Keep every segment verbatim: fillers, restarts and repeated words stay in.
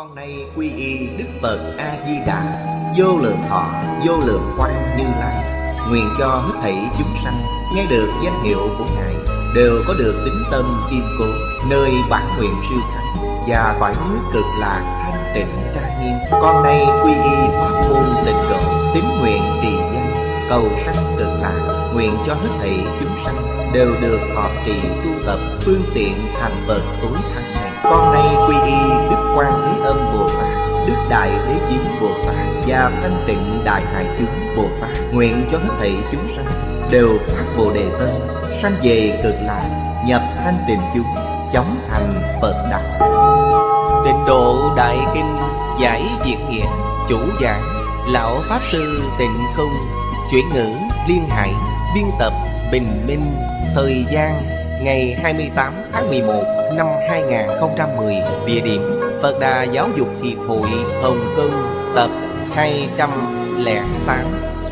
Con nay quy y Đức Phật A-di-đà, vô lượng thọ, vô lượng quang Như Lai. Nguyện cho hết thảy chúng sanh nghe được danh hiệu của Ngài đều có được tín tâm kiên cố, nơi bản nguyện siêu thắng và cõi nước cực lạc thanh tịnh trang nghiêm. Con nay quy y pháp môn tịnh độ, tín nguyện trì danh, cầu sanh cực lạc. Nguyện cho hết thảy chúng sanh đều được thọ trì tu tập phương tiện thành Phật tối thắng này. Con nay quy y Đức Quan Thế Âm Bồ Tát, Đức Đại Thế Chí Bồ Tát và Thanh Tịnh Đại Hải Chúng Bồ Tát. Nguyện cho hết thảy chúng sanh đều phát Bồ Đề Tâm, sanh về cực lạc, nhập thanh tịnh chúng, chóng thành Phật đạo. Tịnh Độ Đại Kinh giải Việt nghĩa, chủ giảng lão pháp sư Tịnh Không, chuyển ngữ Liên Hải, biên tập Bình Minh. Thời gian ngày hai mươi tám tháng mười một năm hai nghìn không trăm mười. Địa điểm Phật Đà Giáo dục Hiệp hội Hồng Kông, tập hai trăm lẻ tám.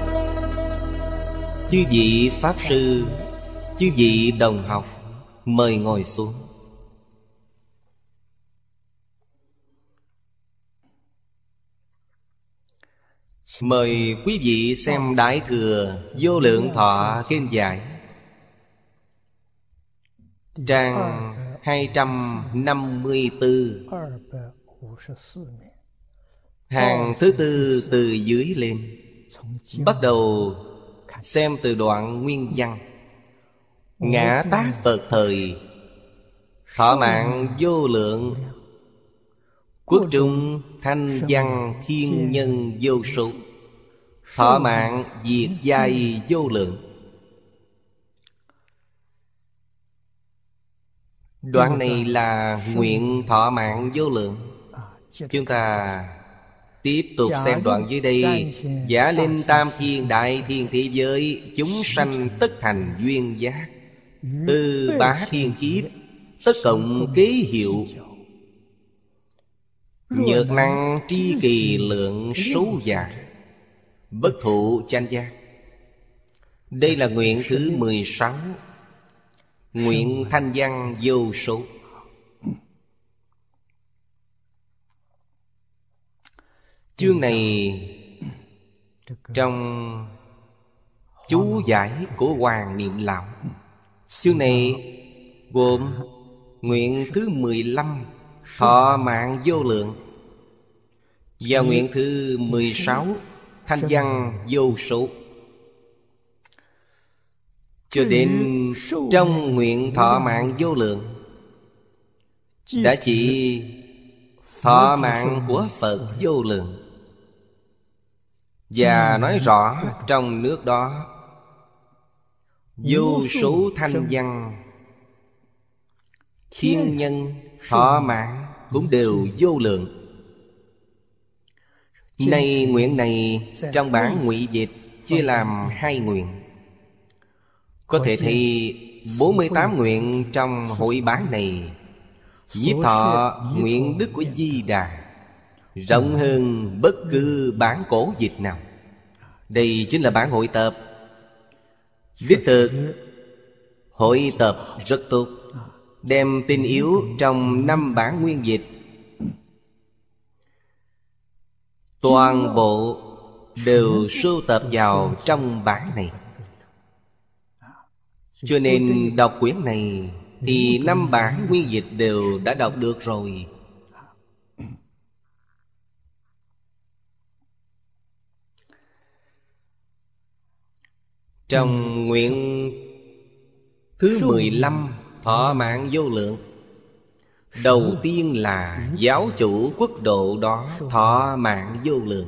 Chư vị pháp sư, chư vị đồng học, mời ngồi xuống. Mời quý vị xem Đại Thừa Vô Lượng Thọ Kinh giải, trang hai trăm năm mươi tư, hàng thứ tư từ dưới lên. Bắt đầu xem từ đoạn nguyên văn. Ngã Tát Phật thời, thọ mạng vô lượng, quốc trung thanh văn thiên nhân vô số, thọ mạng diệt giai vô lượng. Đoạn này là nguyện thọ mạng vô lượng. Chúng ta tiếp tục xem đoạn dưới đây. Giả linh tam thiên đại thiên thế giới, chúng sanh tất thành duyên giác, từ bá thiên kiếp tất cộng kế hiệu, nhược năng tri kỳ lượng số giả, bất thụ chánh giác. Đây là nguyện thứ mười sáu. Nguyện thanh văn vô số. Chương này trong chú giải của Hoàng Niệm Lão. Chương này gồm nguyện thứ mười lăm, thọ mạng vô lượng, và nguyện thứ mười sáu, thanh văn vô số. Cho đến trong nguyện thọ mạng vô lượng đã chỉ thọ mạng của Phật vô lượng, và nói rõ trong nước đó vô số thanh văn thiên nhân thọ mạng cũng đều vô lượng. Nay nguyện này trong bản ngụy dịch chia làm hai nguyện. Có thể thấy bốn mươi tám nguyện trong hội bản này nhiếp thọ nguyện đức của Di Đà rộng hơn bất cứ bản cổ dịch nào. Đây chính là bản hội tập. Đích thực hội tập rất tốt, đem tinh yếu trong năm bản nguyên dịch toàn bộ đều sưu tập vào trong bản này. Cho nên đọc quyển này thì năm bản nguyên dịch đều đã đọc được rồi. Trong nguyện thứ mười lăm, thọ mạng vô lượng, đầu tiên là giáo chủ quốc độ đó thọ mạng vô lượng.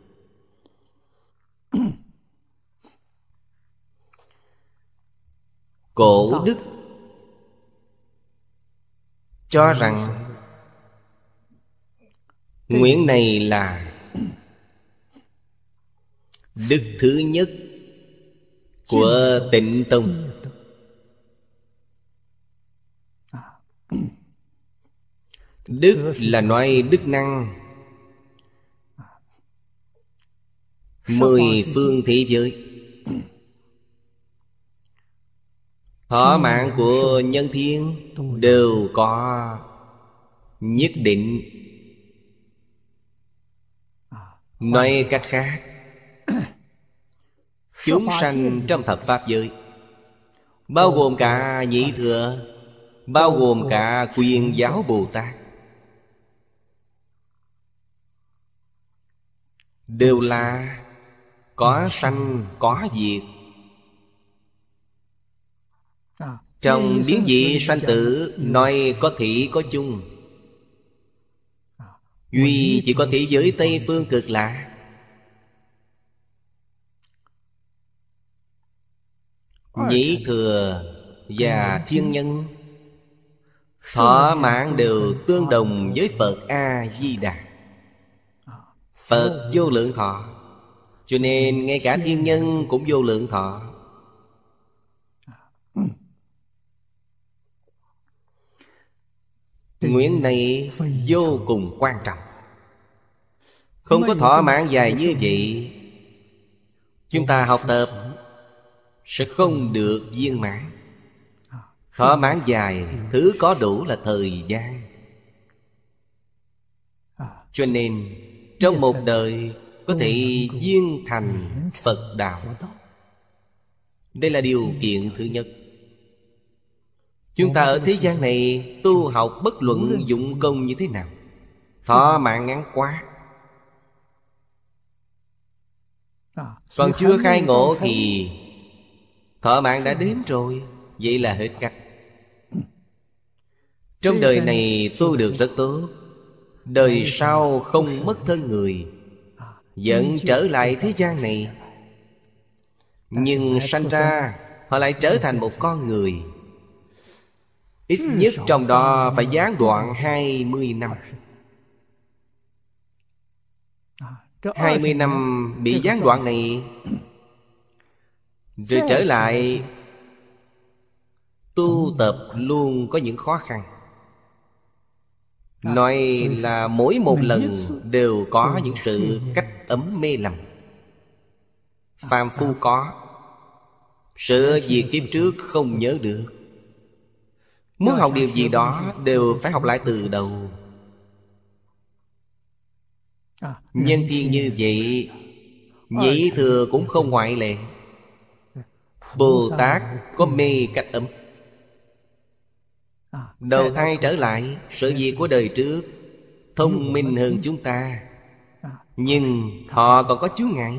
Cổ đức cho rằng nguyện này là đức thứ nhất của Tịnh Tông. Đức là nói đức năng mười phương thế giới. Thọ mạng của nhân thiên đều có nhất định Nói cách khác, chúng sanh trong thập pháp giới, bao gồm cả Nhị Thừa, bao gồm cả Quyền Giáo Bồ Tát, đều là có sanh có diệt. Trong biến dị sanh tử nói có thị có chung, duy chỉ có thế giới Tây Phương Cực Lạc. Nhị Thừa và Thiên Nhân thọ mạng đều tương đồng với Phật A-di-đà, Phật vô lượng thọ. Cho nên ngay cả thiên nhân cũng vô lượng thọ. Nguyện này vô cùng quan trọng. Không có thọ mạng dài như vậy, chúng ta học tập sẽ không được viên mãn. Thọ mạng dài, thứ có đủ là thời gian. Cho nên trong một đời có thể viên thành Phật đạo. Đây là điều kiện thứ nhất. Chúng ta ở thế gian này tu học bất luận dụng công như thế nào, thọ mạng ngắn quá. Còn chưa khai ngộ thì thọ mạng đã đến rồi, vậy là hết cách. Trong đời này tu được rất tốt, đời sau không mất thân người, vẫn trở lại thế gian này. Nhưng sanh ra họ lại trở thành một con người. Ít nhất trong đó phải gián đoạn hai mươi năm. Hai mươi năm bị gián đoạn này, rồi trở lại tu tập luôn có những khó khăn. Nói là mỗi một lần đều có những sự cách ấm mê lầm. Phàm phu có, sự việc kiếp trước không nhớ được. Muốn học điều gì đó đều phải học lại từ đầu. Nhân thiên như vậy, Nhị Thừa cũng không ngoại lệ. Bồ Tát có mê cách ấm. Đầu thai trở lại, sự việc của đời trước thông minh hơn chúng ta, nhưng họ còn có chướng ngại.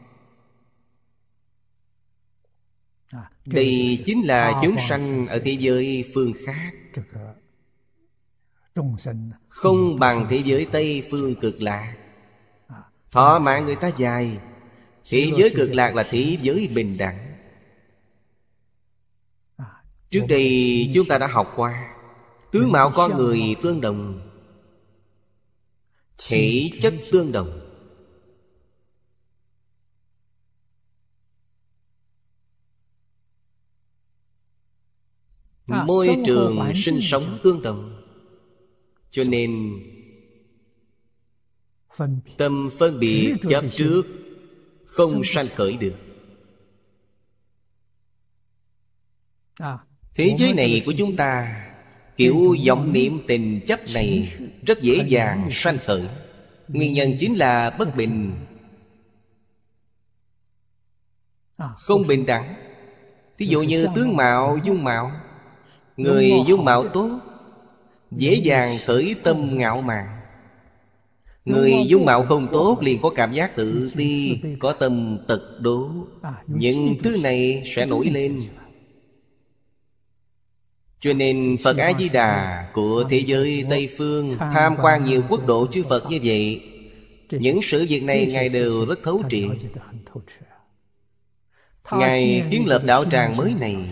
Đây chính là chúng sanh ở thế giới phương khác, không bằng thế giới Tây Phương Cực Lạc. Thọ mạng người ta dài. Thế giới Cực Lạc là thế giới bình đẳng. Trước đây chúng ta đã học qua, tướng mạo con người tương đồng, thể chất tương đồng, môi trường sinh sống tương đồng. Cho nên tâm phân biệt chấp trước không sanh khởi được. Thế giới này của chúng ta, kiểu vọng niệm tình chấp này rất dễ dàng sanh khởi. Nguyên nhân chính là bất bình, không bình đẳng. Ví dụ như tướng mạo, dung mạo. Người dung mạo tốt dễ dàng khởi tâm ngạo mạn. Người dung mạo không tốt liền có cảm giác tự ti, có tâm tật đố. Những thứ này sẽ nổi lên. Cho nên Phật A-di-đà của thế giới Tây Phương tham quan nhiều quốc độ chư Phật như vậy, những sự việc này Ngài đều rất thấu triệt. Ngài kiến lập đạo tràng mới này,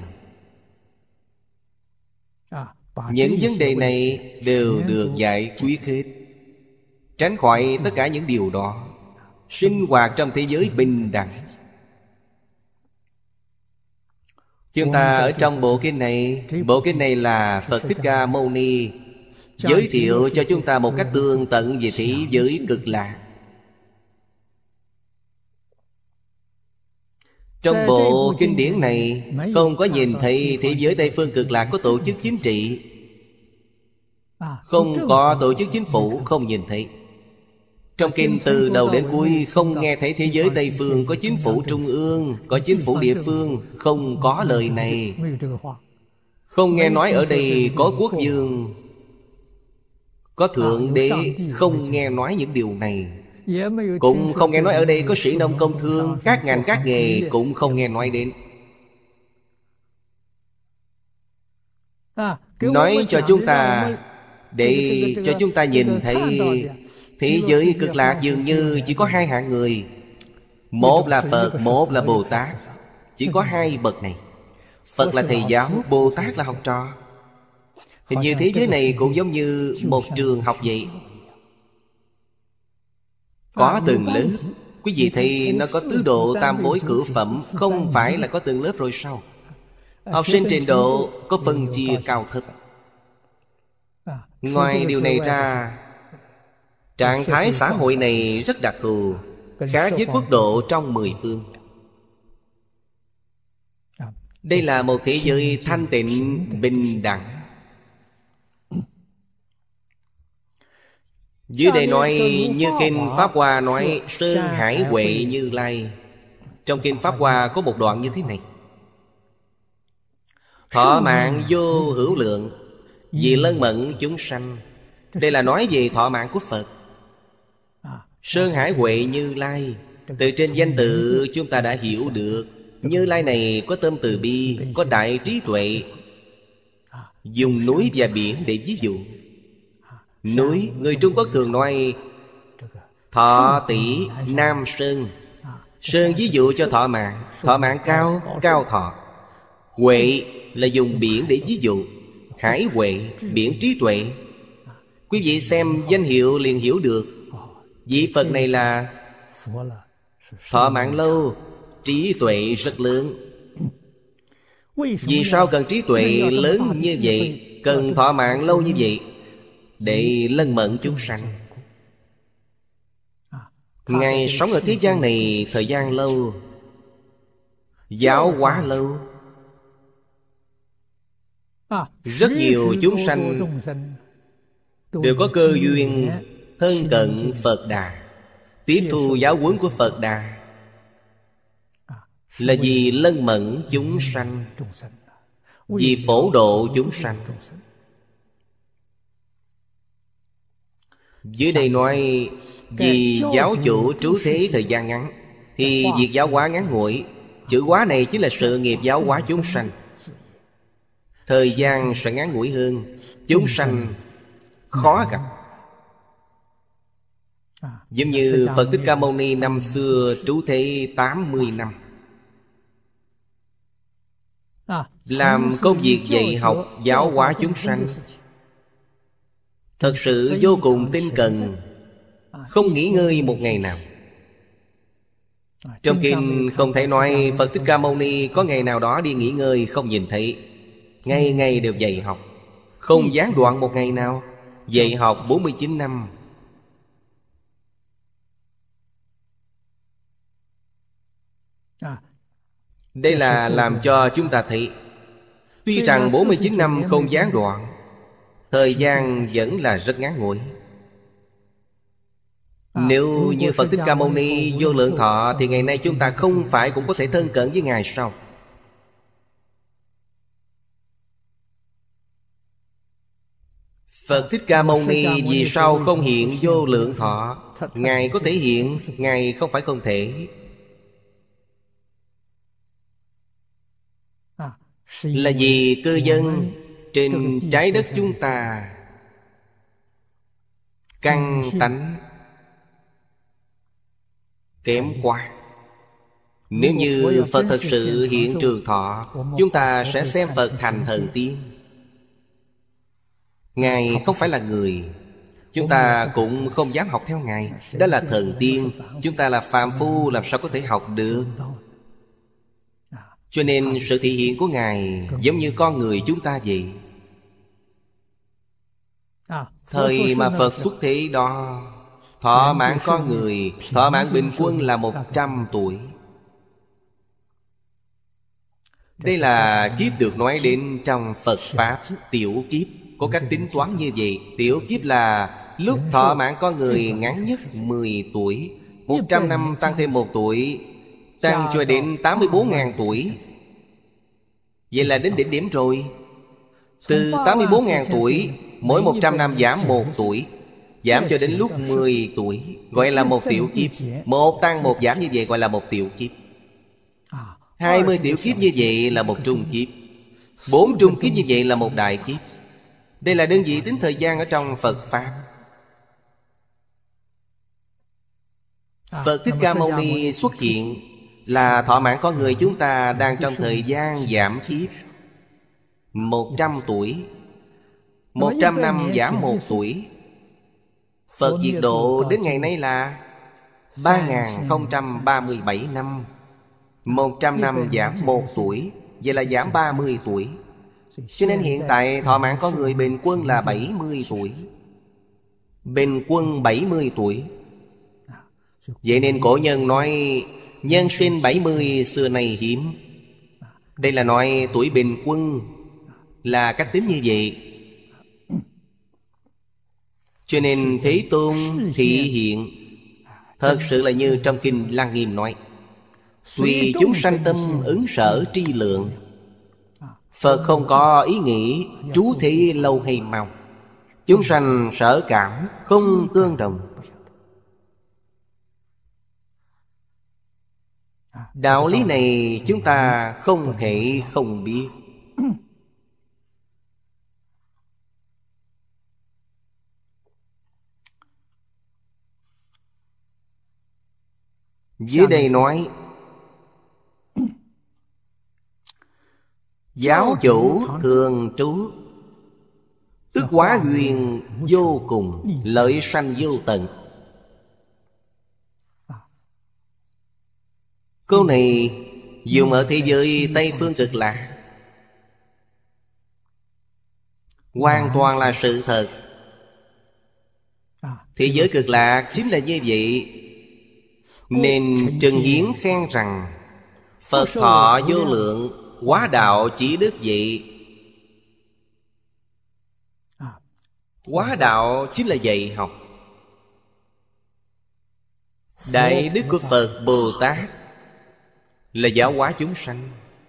những vấn đề này đều được giải quyết hết. Tránh khỏi tất cả những điều đó, sinh hoạt trong thế giới bình đẳng. Chúng ta ở trong bộ kinh này, bộ kinh này là Phật Thích Ca Mâu Ni giới thiệu cho chúng ta một cách tường tận về thế giới Cực Lạc. Trong bộ kinh điển này không có nhìn thấy thế giới Tây Phương Cực Lạc có tổ chức chính trị, không có tổ chức chính phủ, không nhìn thấy. Trong kinh từ đầu đến cuối không nghe thấy thế giới Tây Phương có chính phủ trung ương, có chính phủ địa phương. Không có lời này. Không nghe nói ở đây có quốc vương, có thượng đế. Không nghe nói những điều này. Cũng không nghe nói ở đây có sĩ nông công thương. Các ngành các nghề cũng không nghe nói đến. Nói cho chúng ta, để cho chúng ta nhìn thấy thế giới cực lạc dường như chỉ có hai hạng người. Một là Phật, một là Bồ Tát. Chỉ có hai bậc này. Phật là thầy giáo, Bồ Tát là học trò. Hình như thế giới này cũng giống như một trường học vậy. Có từng lớp. Quý vị thấy nó có tứ độ tam bối cửu phẩm. Không phải là có từng lớp rồi sao? Học sinh trình độ có phân chia cao thấp. Ngoài điều này ra, trạng thái xã hội này rất đặc thù, khác với quốc độ trong mười phương. Đây là một thế giới thanh tịnh, bình đẳng. Dưới đây nói như kinh Pháp Hoa nói Sơn Hải Huệ Như Lai. Trong kinh Pháp Hoa có một đoạn như thế này: thọ mạng vô hữu lượng, vì lân mẫn chúng sanh. Đây là nói về thọ mạng của Phật. Sơn Hải Huệ Như Lai, từ trên danh tự chúng ta đã hiểu được Như Lai này có tâm từ bi, có đại trí tuệ. Dùng núi và biển để ví dụ. Núi, người Trung Quốc thường nói thọ tỷ Nam Sơn. Sơn ví dụ cho thọ mạng. Thọ mạng cao, cao thọ. Huệ là dùng biển để ví dụ. Hải huệ, biển trí tuệ. Quý vị xem danh hiệu liền hiểu được vị Phật này là thọ mạng lâu, trí tuệ rất lớn. Vì sao cần trí tuệ lớn như vậy, cần thọ mạng lâu như vậy? Để lân mẫn chúng sanh. Ngài sống ở thế gian này thời gian lâu, giáo hóa lâu. Rất nhiều chúng sanh đều có cơ duyên thân cận Phật Đà, tiếp thu giáo huấn của Phật Đà, là vì lân mẫn chúng sanh, vì phổ độ chúng sanh. Dưới đây nói vì giáo chủ trú thế thời gian ngắn, thì việc giáo hóa ngắn ngủi. Chữ hóa này chính là sự nghiệp giáo hóa chúng sanh. Thời gian sẽ ngắn ngủi hơn, chúng sanh khó gặp. Giống như Phật Thích Ca Mâu Ni năm xưa trú thế tám mươi năm, làm công việc dạy học giáo hóa chúng sanh, thật sự vô cùng tinh cần, không nghỉ ngơi một ngày nào. Trong kinh không thể nói Phật Thích Ca Mâu Ni có ngày nào đó đi nghỉ ngơi, không nhìn thấy. Ngày ngày đều dạy học, không gián đoạn một ngày nào. Dạy học bốn mươi chín năm. Đây là làm cho chúng ta thấy, tuy rằng bốn mươi chín năm không gián đoạn, thời gian vẫn là rất ngắn ngủi. Nếu như Phật Thích Ca Mâu Ni vô lượng thọ, thì ngày nay chúng ta không phải cũng có thể thân cận với Ngài sao? Phật Thích Ca Mâu Ni vì sao không hiện vô lượng thọ? Ngài có thể hiện, Ngài không phải không thể. Là vì cư dân trên trái đất chúng ta căn tánh kém quá. Nếu như Phật thật sự hiện trường thọ, chúng ta sẽ xem Phật thành thần tiên. Ngài không phải là người, chúng ta cũng không dám học theo Ngài. Đó là thần tiên, chúng ta là phàm phu, làm sao có thể học được? Cho nên sự thể hiện của Ngài giống như con người chúng ta vậy. Thời mà Phật xuất thế đó, thọ mạng con người, thọ mạng bình quân là một trăm tuổi. Đây là kiếp được nói đến trong Phật Pháp. Tiểu kiếp có cách tính toán như vậy. Tiểu kiếp là lúc thọ mạng con người ngắn nhất mười tuổi, một trăm năm tăng thêm một tuổi, tăng cho đến tám mươi bốn nghìn tuổi. Vậy là đến đỉnh điểm rồi. Từ tám mươi bốn nghìn tuổi, mỗi một trăm năm giảm một tuổi, giảm cho đến lúc mười tuổi, gọi là một tiểu kiếp. Một tăng một giảm như vậy gọi là một tiểu kiếp. Hai mươi tiểu kiếp như vậy là một trung kiếp. Bốn trung kiếp như vậy là một đại kiếp. Đây là đơn vị tính thời gian ở trong Phật Pháp. Phật Thích Ca Mâu Ni xuất hiện là thọ mạng con người chúng ta đang trong thời gian giảm kiếp. Một trăm tuổi, một trăm năm giảm một tuổi. Phật diệt độ đến ngày nay là ba nghìn không trăm ba mươi bảy năm. Một trăm năm giảm một tuổi, vậy là giảm ba mươi tuổi. Cho nên hiện tại thọ mạng con người bình quân là bảy mươi tuổi. Bình quân bảy mươi tuổi. Vậy nên cổ nhân nói nhân sinh bảy mươi xưa nay hiếm. Đây là nói tuổi bình quân, là cách tính như vậy. Cho nên Thế Tôn thị hiện thật sự là như trong kinh Lăng Nghiêm nói: tùy chúng sanh tâm ứng sở tri lượng. Phật không có ý nghĩ trú thị lâu hay mau. Chúng sanh sở cảm không tương đồng. Đạo lý này chúng ta không thể không biết. Dưới đây nói giáo chủ thường trú, tức hóa duyên vô cùng, lợi sanh vô tận. Câu này dùng ở thế giới Tây Phương Cực Lạc, hoàn toàn là sự thật. Thế giới Cực Lạc chính là như vậy. Nên Trần Hiến khen rằng Phật thọ vô lượng, hóa đạo chỉ đức vậy. Hóa đạo chính là dạy học. Đại đức của Phật Bồ Tát là giáo hóa chúng sanh.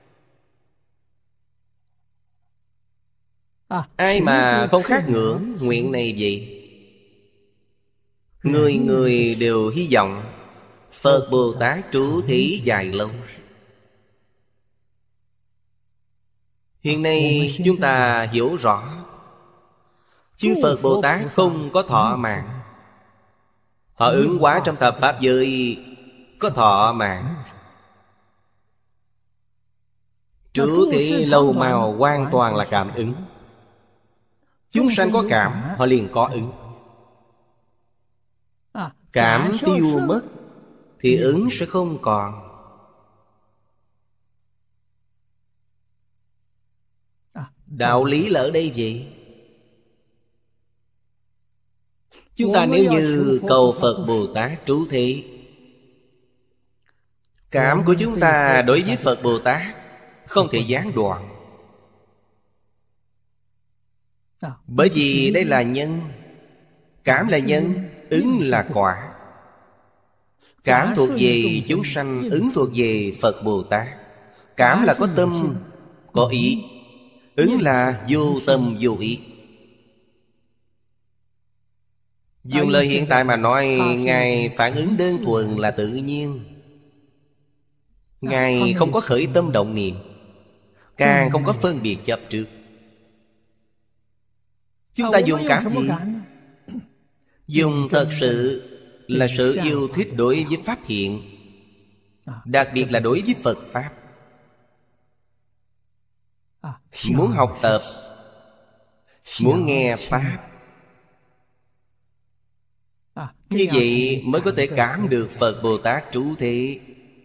Ai mà không khát ngưỡng nguyện này vậy? Người người đều hy vọng Phật Bồ Tát trú thí dài lâu. Hiện nay chúng ta hiểu rõ, chư Phật Bồ Tát không có thọ mạng. Họ ứng hóa trong thập Pháp giới có thọ mạng. Trú thí lâu mau hoàn toàn là cảm ứng. Chúng sanh có cảm, họ liền có ứng. Cảm tiêu mất thì ứng sẽ không còn. Đạo lý là ở đây vậy. Chúng ta nếu như cầu Phật Bồ Tát trú thí, cảm của chúng ta đối với Phật Bồ Tát không thể gián đoạn. Bởi vì đây là nhân. Cảm là nhân, ứng là quả. Cảm thuộc về chúng sanh, ứng thuộc về Phật Bồ Tát. Cảm là có tâm, có ý. Ứng là vô tâm vô ý. Dùng lời hiện tại mà nói, Ngài phản ứng đơn thuần là tự nhiên. Ngài không có khởi tâm động niệm, càng không có phân biệt chấp trước. Chúng ta dùng cảm gì? Dùng thật sự là sự yêu thích đối với Pháp hiện, đặc biệt là đối với Phật Pháp. Muốn học tập, muốn nghe Pháp, như vậy mới có thể cảm được Phật Bồ Tát trú thế.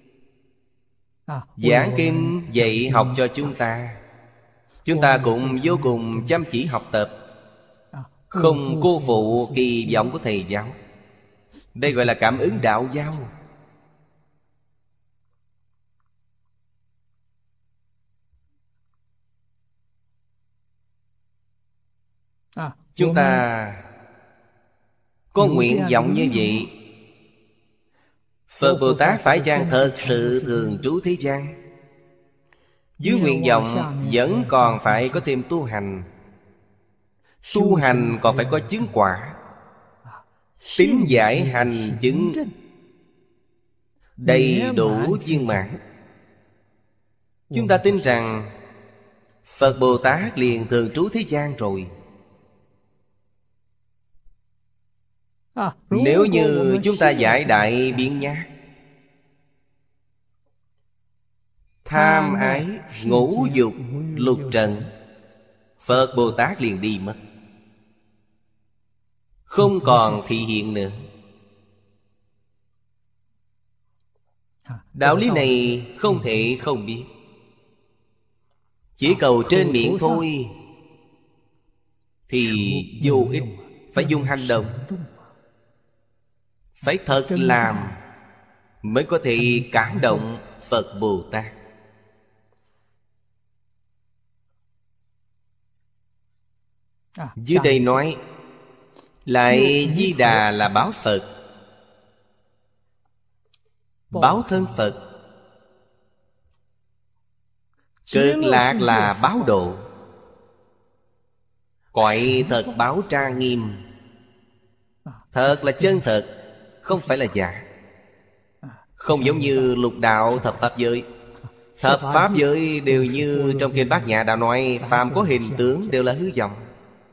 Giảng kinh dạy học cho chúng ta, chúng ta cũng vô cùng chăm chỉ học tập, không cô phụ kỳ vọng của thầy giáo. Đây gọi là cảm ứng đạo giáo. Chúng ta có nguyện vọng như vậy, Phật Bồ Tát phải chăng thật sự thường trú thế gian? Dưới nguyện vọng vẫn còn phải có thêm tu hành. Tu hành còn phải có chứng quả. Tín giải hành chứng đầy đủ viên mãn. Chúng ta tin rằng Phật Bồ Tát liền thường trú thế gian rồi. Nếu như chúng ta giải đại biện nhát, tham ái, ngũ dục, lục trần, Phật Bồ Tát liền đi mất, không còn thị hiện nữa. Đạo lý này không thể không biết. Chỉ cầu trên miệng thôi thì vô ích. Phải dùng hành động, phải thật làm mới có thể cảm động Phật Bồ Tát. Dưới đây nói lại Di Đà là báo Phật, báo thân Phật. Cực Lạc là báo độ. Cõi thật báo trang nghiêm, thật là chân thật, không phải là giả. Không giống như lục đạo thập pháp giới. Thập pháp giới đều như trong kinh Bát Nhã đã nói, phàm có hình tướng đều là hư vọng.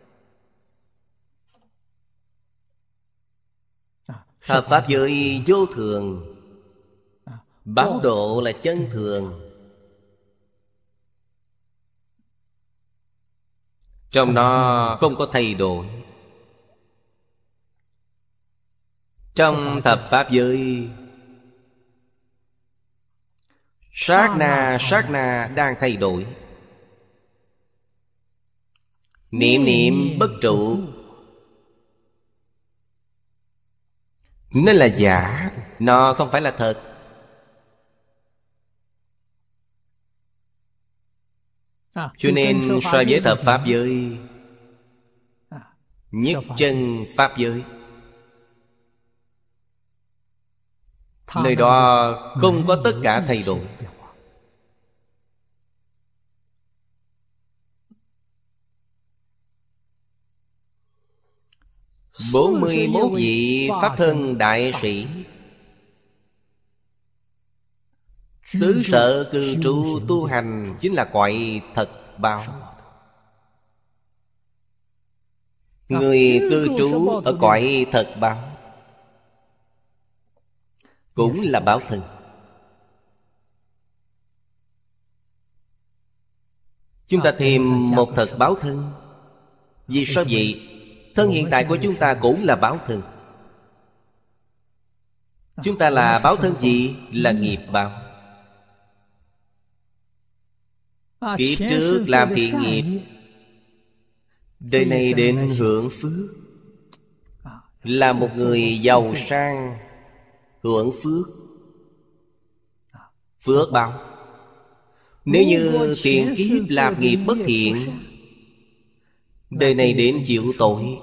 Thập pháp giới vô thường, báo độ là chân thường. Trong nó không có thay đổi. Trong thập pháp giới, sát na sát na đang thay đổi. Niệm niệm bất trụ, nó là giả, nó không phải là thật. Cho nên so với thập pháp giới, nhất chân pháp giới, nơi đó không có tất cả thay đổi. Bốn mươi mốt vị Pháp thân đại sĩ, xứ sở cư trú tu hành chính là cõi thật báo. Người cư trú ở cõi thật báo cũng là báo thân. Chúng ta thêm một thật báo thân. Vì sao vậy? Thân hiện tại của chúng ta cũng là báo thân. Chúng ta là báo thân gì? Là nghiệp báo. Kiếp trước làm thiện nghiệp, đời này đến hưởng phước. Là một người giàu sang, hưởng phước, phước báo. Nếu như tiền kiếp làm nghiệp bất thiện, đời này đến chịu tội,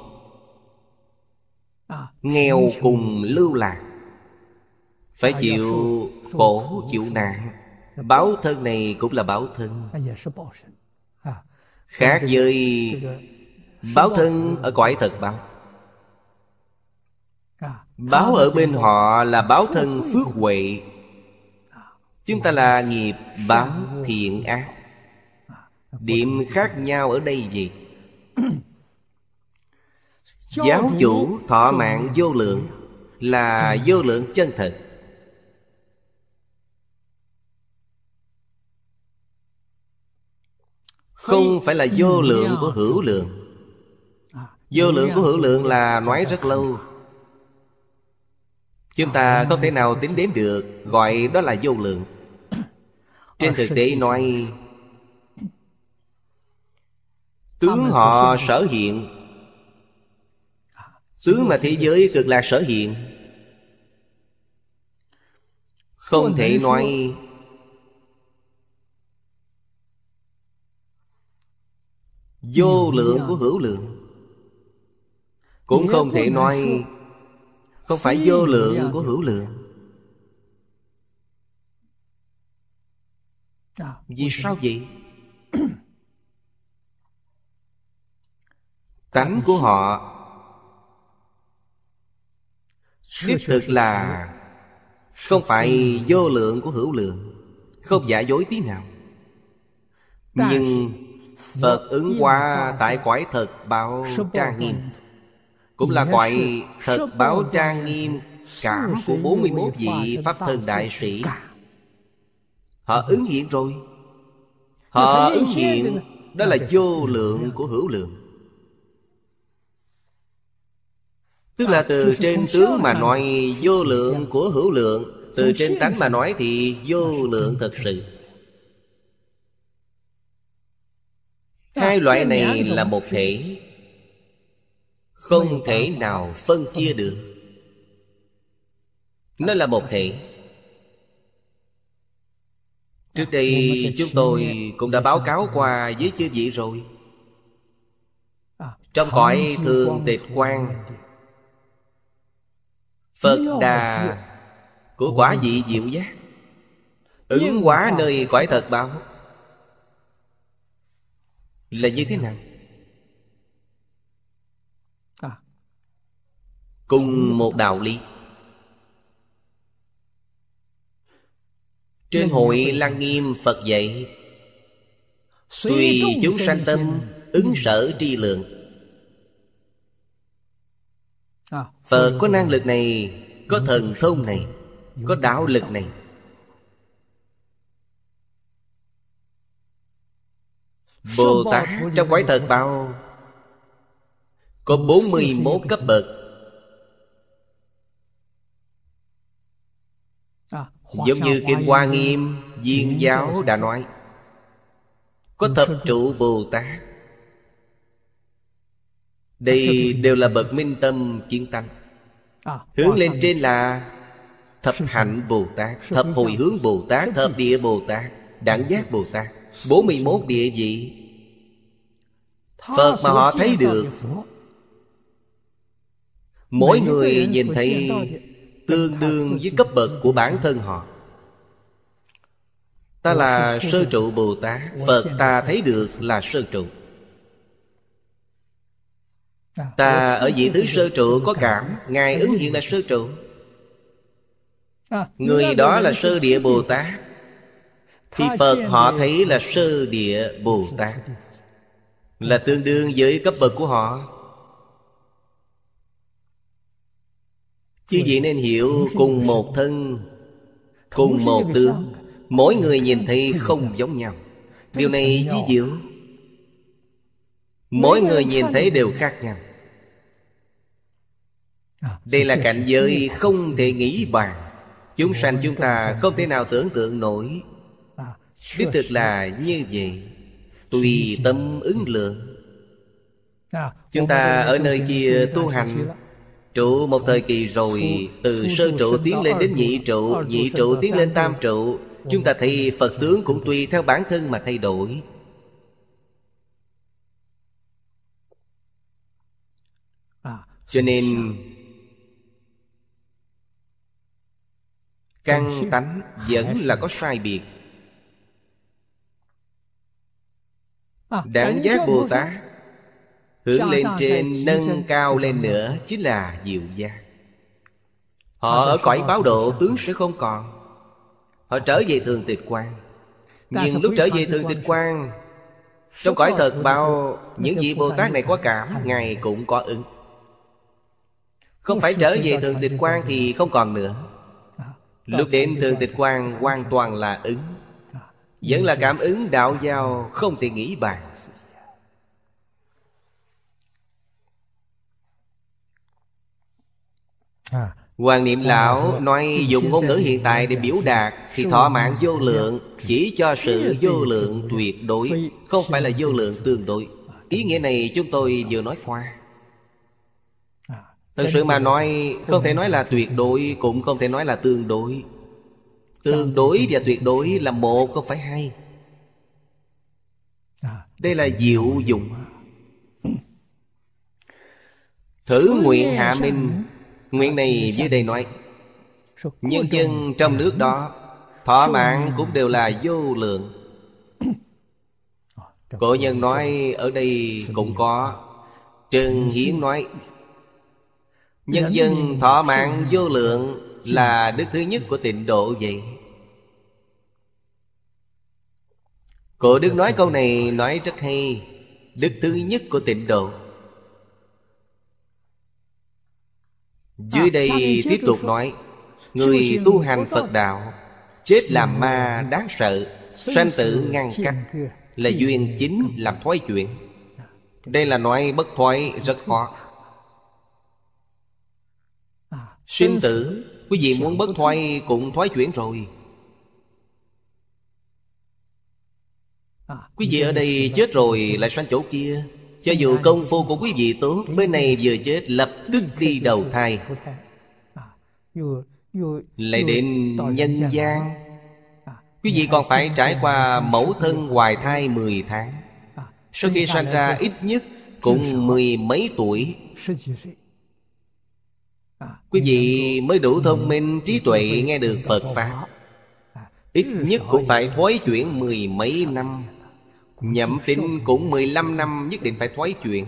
nghèo cùng lưu lạc, phải chịu khổ chịu nạn. Báo thân này cũng là báo thân. Khác với báo thân ở cõi thật báo. Báo ở bên họ là báo thân phước huệ. Chúng ta là nghiệp báo thiện ác. Điểm khác nhau ở đây gì? Giáo chủ thọ mạng vô lượng là vô lượng chân thật. Không phải là vô lượng của hữu lượng. Vô lượng của hữu lượng là nói rất lâu, chúng ta không thể nào tính đếm được, gọi đó là vô lượng. Trên thực tế nói, tướng họ sở hiện, tướng mà thế giới Cực Lạc sở hiện, không thể nói vô lượng của hữu lượng, cũng không thể nói Không phải vô lượng của hữu lượng. Vì sao vậy? Tánh của họ đích thực là không phải vô lượng của hữu lượng, không giả dối tí nào. Nhưng Phật ứng hóa tại cõi thật báo trang nghiêm, cũng là cõi thật báo trang nghiêm cảm của bốn mươi mốt vị Pháp thân đại sĩ. Họ ứng hiện rồi. Họ ứng hiện, đó là vô lượng của hữu lượng. Tức là từ trên tướng mà nói vô lượng của hữu lượng, từ trên tánh mà nói thì vô lượng thật sự. Hai loại này là một thể, không thể nào phân chia được. Nó là một thể. Trước đây chúng tôi cũng đã báo cáo qua với chư vị rồi. Trong cõi thường tịch quang, Phật Đà của quả vị diệu giác ứng hóa nơi cõi thật báo là như thế nào? Cùng một đạo lý. Trên hội Lăng Nghiêm Phật dạy: tùy chúng sanh tâm, ứng sở tri lượng. Phật có năng lực này, có thần thông này, có đạo lực này. Bồ Tát trong cõi thật báo có bốn mươi mốt cấp bậc. Giống như Kinh Hoa Nghiêm Viên Giáo đã nói, có thập trụ Bồ Tát. Đây đều là bậc minh tâm kiến tánh. Hướng lên trên là thập hạnh Bồ Tát, thập hồi hướng Bồ Tát, thập địa Bồ Tát, đẳng giác Bồ Tát. Bốn mươi mốt địa vị Phật mà họ thấy được. Mỗi người nhìn thấy tương đương với cấp bậc của bản thân họ. Ta là sơ trụ Bồ Tát, Phật ta thấy được là sơ trụ. Ta ở vị thứ sơ trụ có cảm, Ngài ứng hiện là sơ trụ. Người đó là sơ địa Bồ Tát, thì Phật họ thấy là sơ địa Bồ Tát, là tương đương với cấp bậc của họ. Chứ vậy nên hiểu cùng một thân, cùng một tướng, mỗi người nhìn thấy không giống nhau. Điều này ví diệu. Mỗi người nhìn thấy đều khác nhau. Đây là cảnh giới không thể nghĩ bàn. Chúng sanh chúng ta không thể nào tưởng tượng nổi. Đích thực là như vậy. Tùy tâm ứng lượng. Chúng ta ở nơi kia tu hành, trụ một thời kỳ rồi, từ sơ trụ tiến lên đến nhị trụ, nhị trụ tiến lên tam trụ, chúng ta thấy Phật tướng cũng tùy theo bản thân mà thay đổi. Cho nên căn tánh vẫn là có sai biệt. Đẳng giác Bồ Tát hướng lên trên, nâng cao lên nữa chính là diệu giác. Họ ở cõi báo độ tướng sẽ không còn. Họ trở về thường tịch quang. Nhưng lúc trở về thường tịch quang, trong cõi thật báo, những vị Bồ Tát này có cảm, Ngài cũng có ứng. Không phải trở về thường tịch quang thì không còn nữa. Lúc đến thường tịch quang hoàn toàn là ứng. Vẫn là cảm ứng đạo giao, không thể nghĩ bàn. Hoàng Niệm Lão nói dùng ngôn ngữ hiện tại để biểu đạt thì thọ mạng vô lượng, chỉ cho sự vô lượng tuyệt đối, không phải là vô lượng tương đối. Ý nghĩa này chúng tôi vừa nói qua. Thật sự mà nói, không thể nói là tuyệt đối, cũng không thể nói là tương đối. Tương đối và tuyệt đối là một, không phải hai. Đây là diệu dụng. Thử nguyện hạ minh, Nguyện này dưới đây nói nhân dân trong nước đó thọ mạng cũng đều là vô lượng. Cổ nhân nói ở đây cũng có. Trần Hiến nói nhân dân thọ mạng vô lượng là đức thứ nhất của tịnh độ vậy. Cổ Đức nói câu này nói rất hay. Đức thứ nhất của tịnh độ. Dưới đây tiếp tục nói người tu hành Phật đạo chết làm ma đáng sợ, sanh tử ngăn cách, là duyên chính làm thoái chuyển. Đây là nói bất thoái rất khó. Sinh tử, quý vị muốn bất thoái cũng thoái chuyển rồi. Quý vị ở đây chết rồi lại sang chỗ kia. Cho dù công phu của quý vị tốt, bên này vừa chết lập tức đi đầu thai, lại đến nhân gian. Quý vị còn phải trải qua mẫu thân hoài thai mười tháng. Sau khi sanh ra ít nhất cũng mười mấy tuổi, quý vị mới đủ thông minh trí tuệ nghe được Phật Pháp. Ít nhất cũng phải thoái chuyển mười mấy năm. Nhậm tính cũng mười lăm năm nhất định phải thoái chuyển.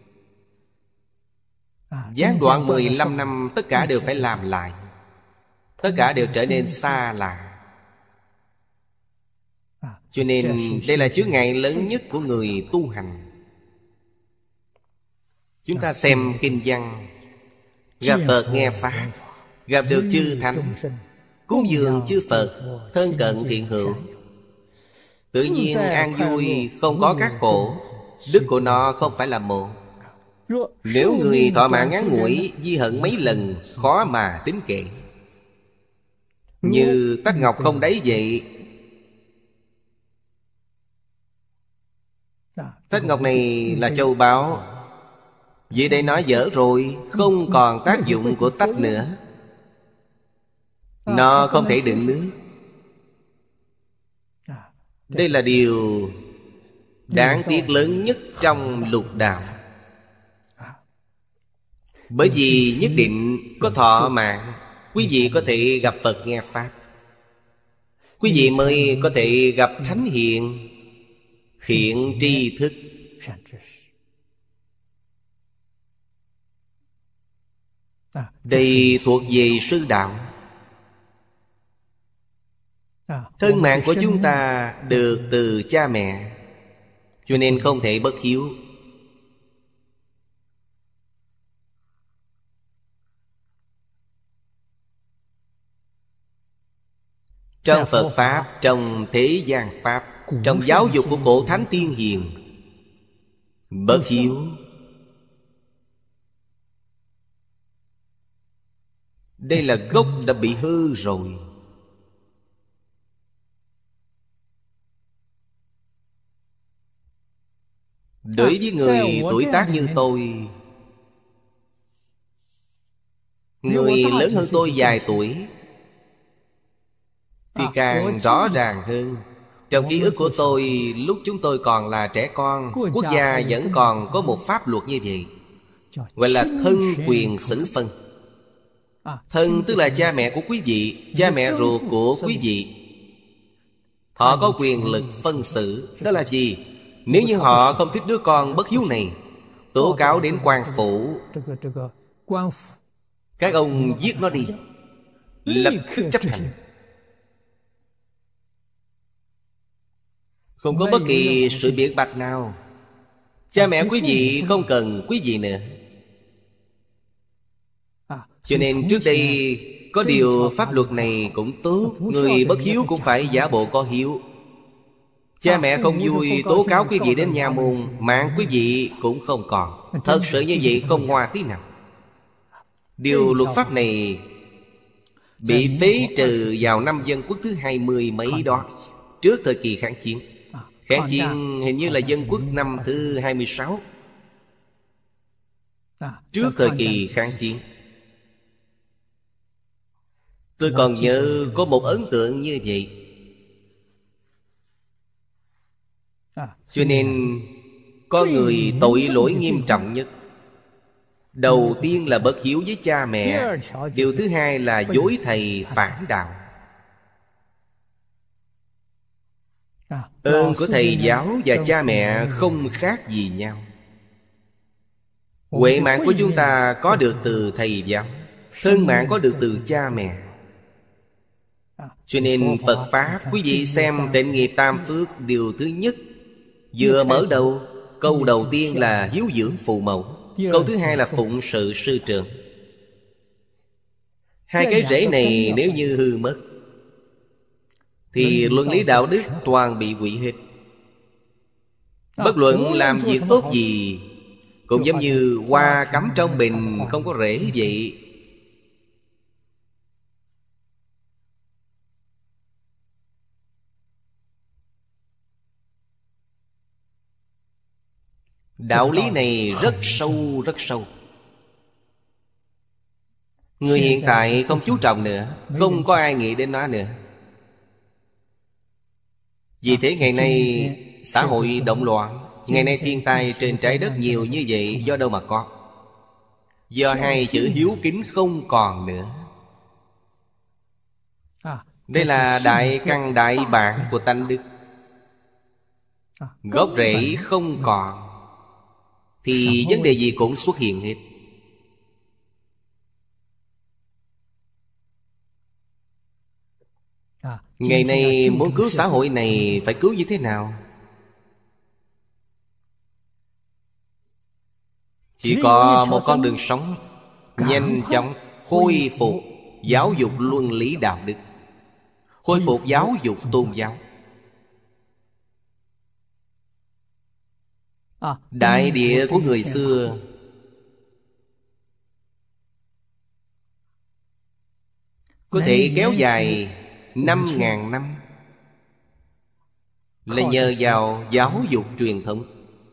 Gián đoạn mười lăm năm tất cả đều phải làm lại. Tất cả đều trở nên xa lạ. Cho nên đây là chướng ngại lớn nhất của người tu hành. Chúng ta xem kinh văn, gặp Phật nghe Pháp, gặp được chư Thánh, cúng dường chư Phật, thân cận thiện hữu, tự nhiên an vui, không có các khổ. Đức của nó không phải là một. Nếu người thọ mạng ngắn ngủi, di hận mấy lần, khó mà tính kể. Như tách ngọc không đáy vậy. Tách ngọc này là châu báu. Vậy đây nói dở rồi, không còn tác dụng của tách nữa. Nó không thể đựng nước. Đây là điều đáng tiếc lớn nhất trong lục đạo. Bởi vì nhất định có thọ mạng, quý vị có thể gặp Phật nghe Pháp, quý vị mới có thể gặp Thánh Hiện, hiện tri thức. Đây thuộc về sư đạo. Thân mạng của chúng ta được từ cha mẹ, cho nên không thể bất hiếu. Trong Phật Pháp, trong thế gian Pháp, trong giáo dục của cổ thánh tiên hiền, bất hiếu đây là gốc đã bị hư rồi. Đối với người tuổi tác như tôi, người lớn hơn tôi vài tuổi, thì càng rõ ràng hơn. Trong ký ức của tôi, lúc chúng tôi còn là trẻ con, quốc gia vẫn còn có một pháp luật như vậy, gọi là thân quyền xử phân. Thân tức là cha mẹ của quý vị, cha mẹ ruột của quý vị. Họ có quyền lực phân xử. Đó là gì? Nếu như họ không thích đứa con bất hiếu này, tố cáo đến quan phủ, các ông giết nó đi, lập tức chấp hành. Không có bất kỳ sự biện bạch nào. Cha mẹ quý vị không cần quý vị nữa. Cho nên trước đây có điều pháp luật này cũng tốt. Người bất hiếu cũng phải giả bộ có hiếu. Cha mẹ không vui tố cáo quý vị đến nhà môn, mạng quý vị cũng không còn. Thật sự như vậy không hoa tí nào. Điều luật pháp này bị phế trừ vào năm Dân Quốc thứ hai mươi mấy đó, trước thời kỳ kháng chiến. Kháng chiến hình như là Dân Quốc năm thứ hai mươi sáu, trước thời kỳ kháng chiến. Tôi còn nhớ có một ấn tượng như vậy. Cho nên có người tội lỗi nghiêm trọng nhất, Đầu tiên là bất hiếu với cha mẹ. Điều thứ hai là dối thầy phản đạo. Ơn của thầy giáo và cha mẹ không khác gì nhau. Huệ mạng của chúng ta có được từ thầy giáo, thân mạng có được từ cha mẹ. Cho nên Phật Pháp, quý vị xem Tịnh Nghiệp Tam Phước, điều thứ nhất vừa mở đầu, câu đầu tiên là hiếu dưỡng phụ mẫu, câu thứ hai là phụng sự sư trưởng. Hai cái rễ này nếu như hư mất thì luân lý đạo đức toàn bị hủy hết. Bất luận làm việc tốt gì cũng giống như hoa cắm trong bình không có rễ vậy. Đạo lý này rất sâu, rất sâu. Người hiện tại không chú trọng nữa, không có ai nghĩ đến nó nữa. Vì thế ngày nay xã hội động loạn, ngày nay thiên tai trên trái đất nhiều như vậy do đâu mà có? Do hai chữ hiếu kính không còn nữa. Đây là đại căn đại bản của tánh đức. Gốc rễ không còn thì vấn đề gì cũng xuất hiện hết. Ngày nay muốn cứu xã hội này phải cứu như thế nào? Chỉ có một con đường sống nhanh chóng khôi phục giáo dục luân lý đạo đức, khôi phục giáo dục tôn giáo. Đại địa của người xưa có thể kéo dài năm ngàn năm là nhờ vào giáo dục truyền thống.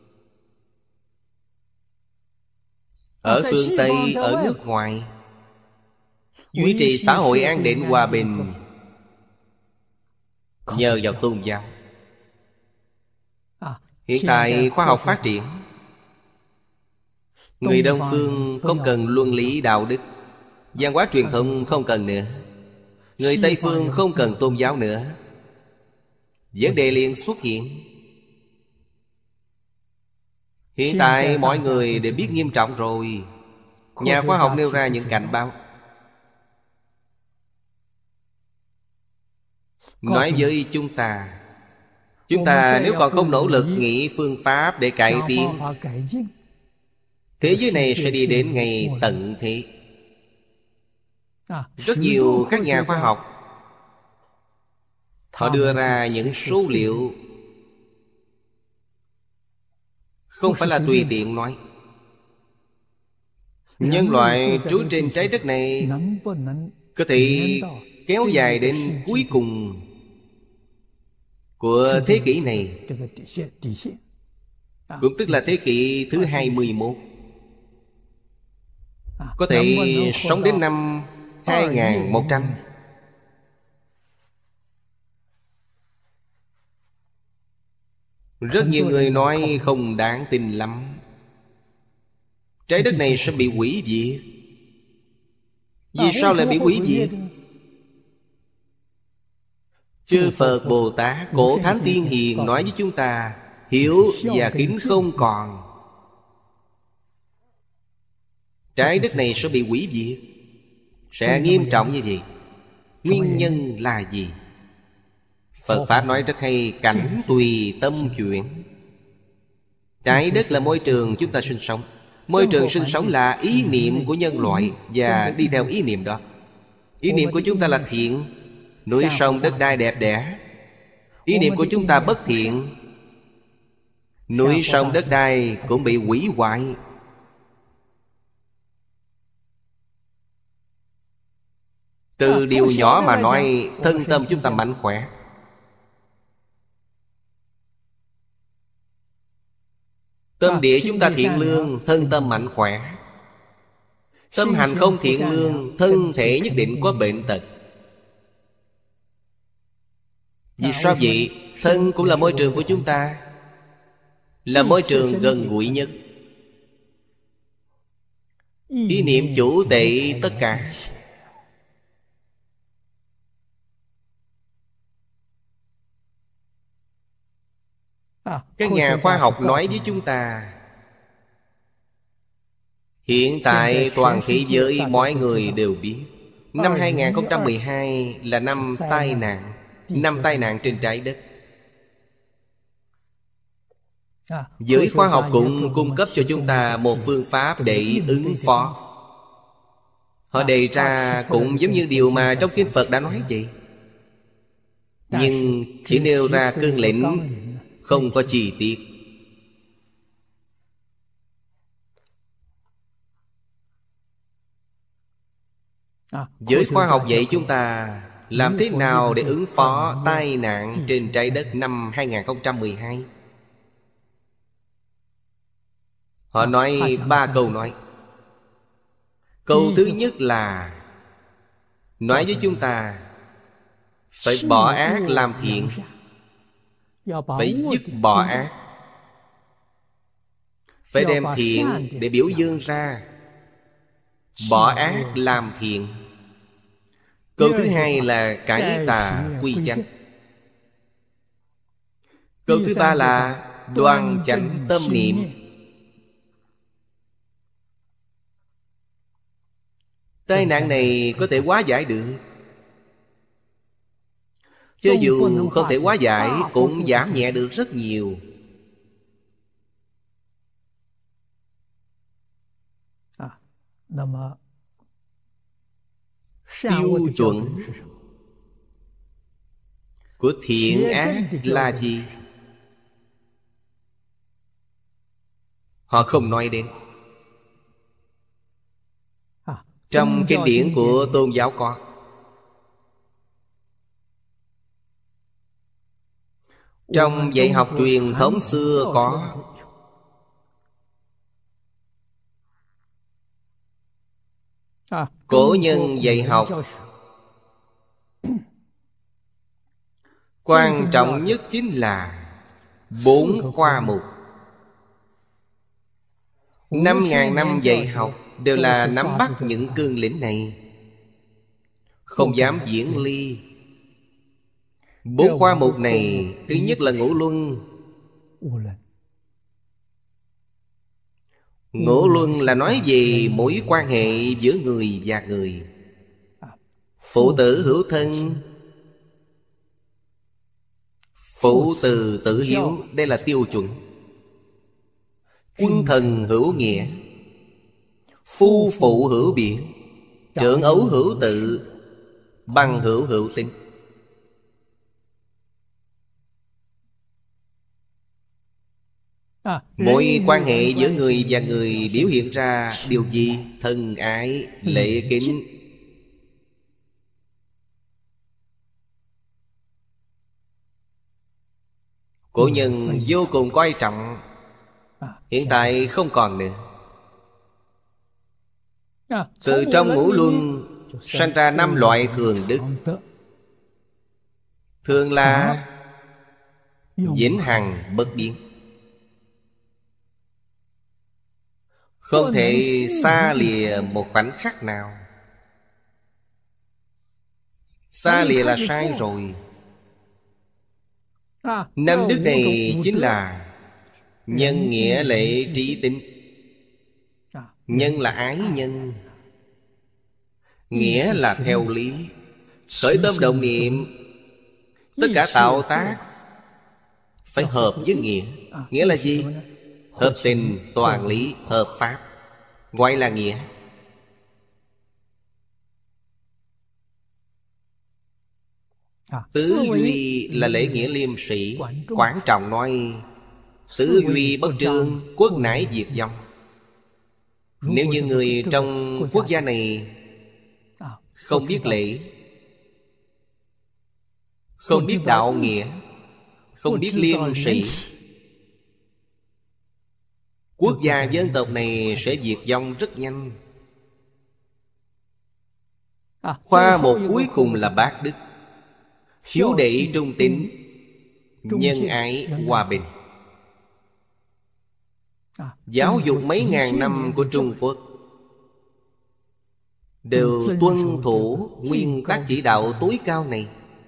Ở phương Tây, ở nước ngoài, duy trì xã hội an định hòa bình nhờ vào tôn giáo. Hiện tại khoa học phát triển, người Đông phương không cần luân lý đạo đức, văn hóa truyền thống không cần nữa. Người Tây phương không cần tôn giáo nữa. Vấn đề liền xuất hiện. Hiện tại mọi người đều biết nghiêm trọng rồi. Nhà khoa học nêu ra những cảnh báo, nói với chúng ta, chúng ta nếu còn không nỗ lực nghĩ phương pháp để cải tiến, thế giới này sẽ đi đến ngày tận thế. Rất nhiều các nhà khoa học họ đưa ra những số liệu không phải là tùy tiện nói. Nhân loại trú trên trái đất này có thể kéo dài đến cuối cùng của thế kỷ này, cũng tức là thế kỷ thứ hai mươi mốt, có thể sống đến năm hai nghìn một trăm. Rất nhiều người nói không đáng tin lắm. Trái đất này sẽ bị hủy diệt. Vì sao lại bị hủy diệt? Chư Phật Bồ Tát, cổ Thánh Tiên Hiền nói với chúng ta, hiếu và kính không còn, trái đất này sẽ bị hủy diệt. Sẽ nghiêm trọng như vậy. Nguyên nhân là gì? Phật Pháp nói rất hay, cảnh tùy tâm chuyển. Trái đất là môi trường chúng ta sinh sống. Môi trường sinh sống là ý niệm của nhân loại, và đi theo ý niệm đó. Ý niệm của chúng ta là thiện, núi sông đất đai đẹp đẽ. Ý niệm của chúng ta bất thiện, núi sông đất đai cũng bị hủy hoại. Từ điều nhỏ mà nói, thân tâm chúng ta mạnh khỏe. Tâm địa chúng ta thiện lương, thân tâm mạnh khỏe. Tâm hành không thiện lương, thân thể nhất định có bệnh tật. Vì sao vậy? Thân cũng là môi trường của chúng ta, là môi trường gần gũi nhất. Ý niệm chủ tệ tất cả. Các nhà khoa học nói với chúng ta, hiện tại toàn thế giới mọi người đều biết năm hai không một hai là năm tai nạn, năm tai nạn trên trái đất. Giới khoa học cũng cung cấp cho chúng ta một phương pháp để ứng phó. Họ đề ra cũng giống như điều mà trong Kinh Phật đã nói vậy, nhưng chỉ nêu ra cương lĩnh, không có chi tiết. Giới khoa học dạy chúng ta làm thế nào để ứng phó tai nạn trên trái đất năm hai không một hai. Họ nói ba câu nói. Câu thứ nhất là nói với chúng ta phải bỏ ác làm thiện, phải dứt bỏ ác, phải đem thiện để biểu dương ra, bỏ ác làm thiện. Câu thứ hai là cải tà quy chánh. Câu thứ ba là đoan chánh tâm niệm. Tai nạn này có thể hóa giải được. Cho dù không thể hóa giải cũng giảm nhẹ được rất nhiều. Tiêu chuẩn của thiện ác là gì? Họ không nói đến. Trong kinh điển của tôn giáo có. Trong dạy học truyền thống xưa có. Cổ nhân dạy học quan trọng nhất chính là bốn khoa mục. Năm ngàn năm dạy học đều là nắm bắt những cương lĩnh này, không dám diễn ly. Bốn khoa mục này, thứ nhất là ngũ luân. Ngũ luân là nói về mối quan hệ giữa người và người. Phụ tử hữu thân, phụ từ tử hiếu, đây là tiêu chuẩn. Quân thần hữu nghĩa, phu phụ hữu biệt, trưởng ấu hữu tự, bằng hữu hữu tín. Mỗi quan hệ giữa người và người biểu hiện ra điều gì? Thân ái, lễ kính. Cổ nhân vô cùng coi trọng. Hiện tại không còn nữa. Từ trong ngũ luân sanh ra năm loại thường đức. Thường là vĩnh hằng bất biến, không thể xa lìa một khoảnh khắc nào. Xa lìa là sai rồi. Năm đức này chính là nhân, nghĩa, lễ, trí, tín. Nhân là ái nhân, nghĩa là theo lý, khởi tâm động niệm. Tất cả tạo tác phải hợp với nghĩa. Nghĩa là gì? Hợp tình, toàn lý, hợp pháp, gọi là nghĩa. Tứ duy là lễ nghĩa liêm sĩ. Quán Trọng nói tứ duy bất trương, quốc nải diệt vong. Nếu như người trong quốc gia này không biết lễ, không biết đạo nghĩa, không biết liêm sĩ, quốc gia dân tộc này sẽ diệt vong rất nhanh. Khoa mục cuối cùng là bát đức: hiếu đệ, trung tín, nhân ái, hòa bình. Giáo dục mấy ngàn năm của Trung Quốc đều tuân thủ nguyên tắc chỉ đạo tối cao này.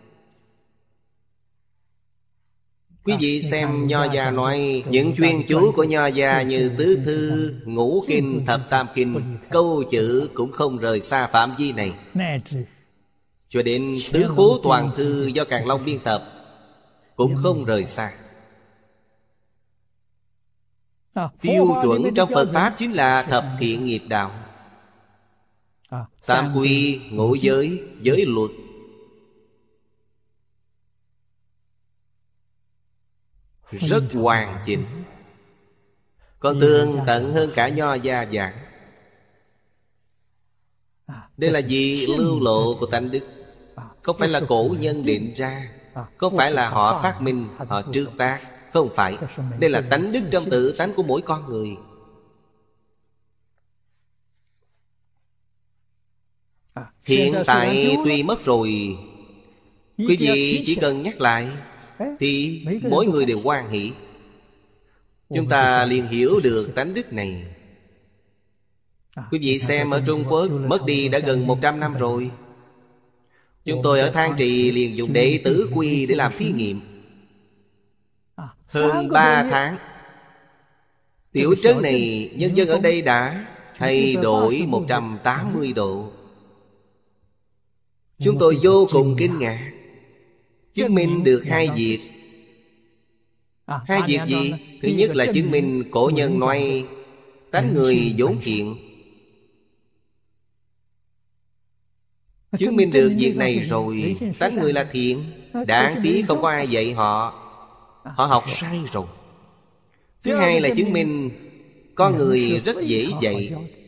Quý vị xem Nho gia nói những chuyên chú của Nho gia như Tứ Thư, Ngũ Kinh, Thập Tam Kinh, câu chữ cũng không rời xa phạm vi này. Cho đến Tứ Khố Toàn Thư do Càn Long biên tập cũng không rời xa. Tiêu chuẩn trong Phật Pháp chính là thập thiện nghiệp đạo, tam quy, ngũ giới, giới luật. Rất hoàn chỉnh, còn tường tận hơn cả Nho gia giảng. Đây là gì? Lưu lộ của tánh đức. Không phải là cổ nhân định ra, không phải là họ phát minh, họ trước tác. Không phải. Đây là tánh đức trong tự tánh của mỗi con người. Hiện tại tuy mất rồi, quý vị chỉ cần nhắc lại thì mỗi người đều hoan hỷ. Chúng ta liền hiểu được tánh đức này. Quý vị xem ở Trung Quốc mất đi đã gần một trăm năm rồi. Chúng tôi ở Thang Trì liền dùng đệ tử quy để làm thí nghiệm. Hơn ba tháng, tiểu trấn này nhân dân ở đây đã thay đổi một trăm tám mươi độ. Chúng tôi vô cùng kinh ngạc. Chứng minh được hai việc. Hai việc gì? Thứ nhất là chứng minh cổ nhân nói tánh người vốn thiện. Chứng minh được việc này rồi, tánh người là thiện. Đáng tiếc không có ai dạy họ, họ học sai rồi. Thứ hai là chứng minh con người rất dễ dạy,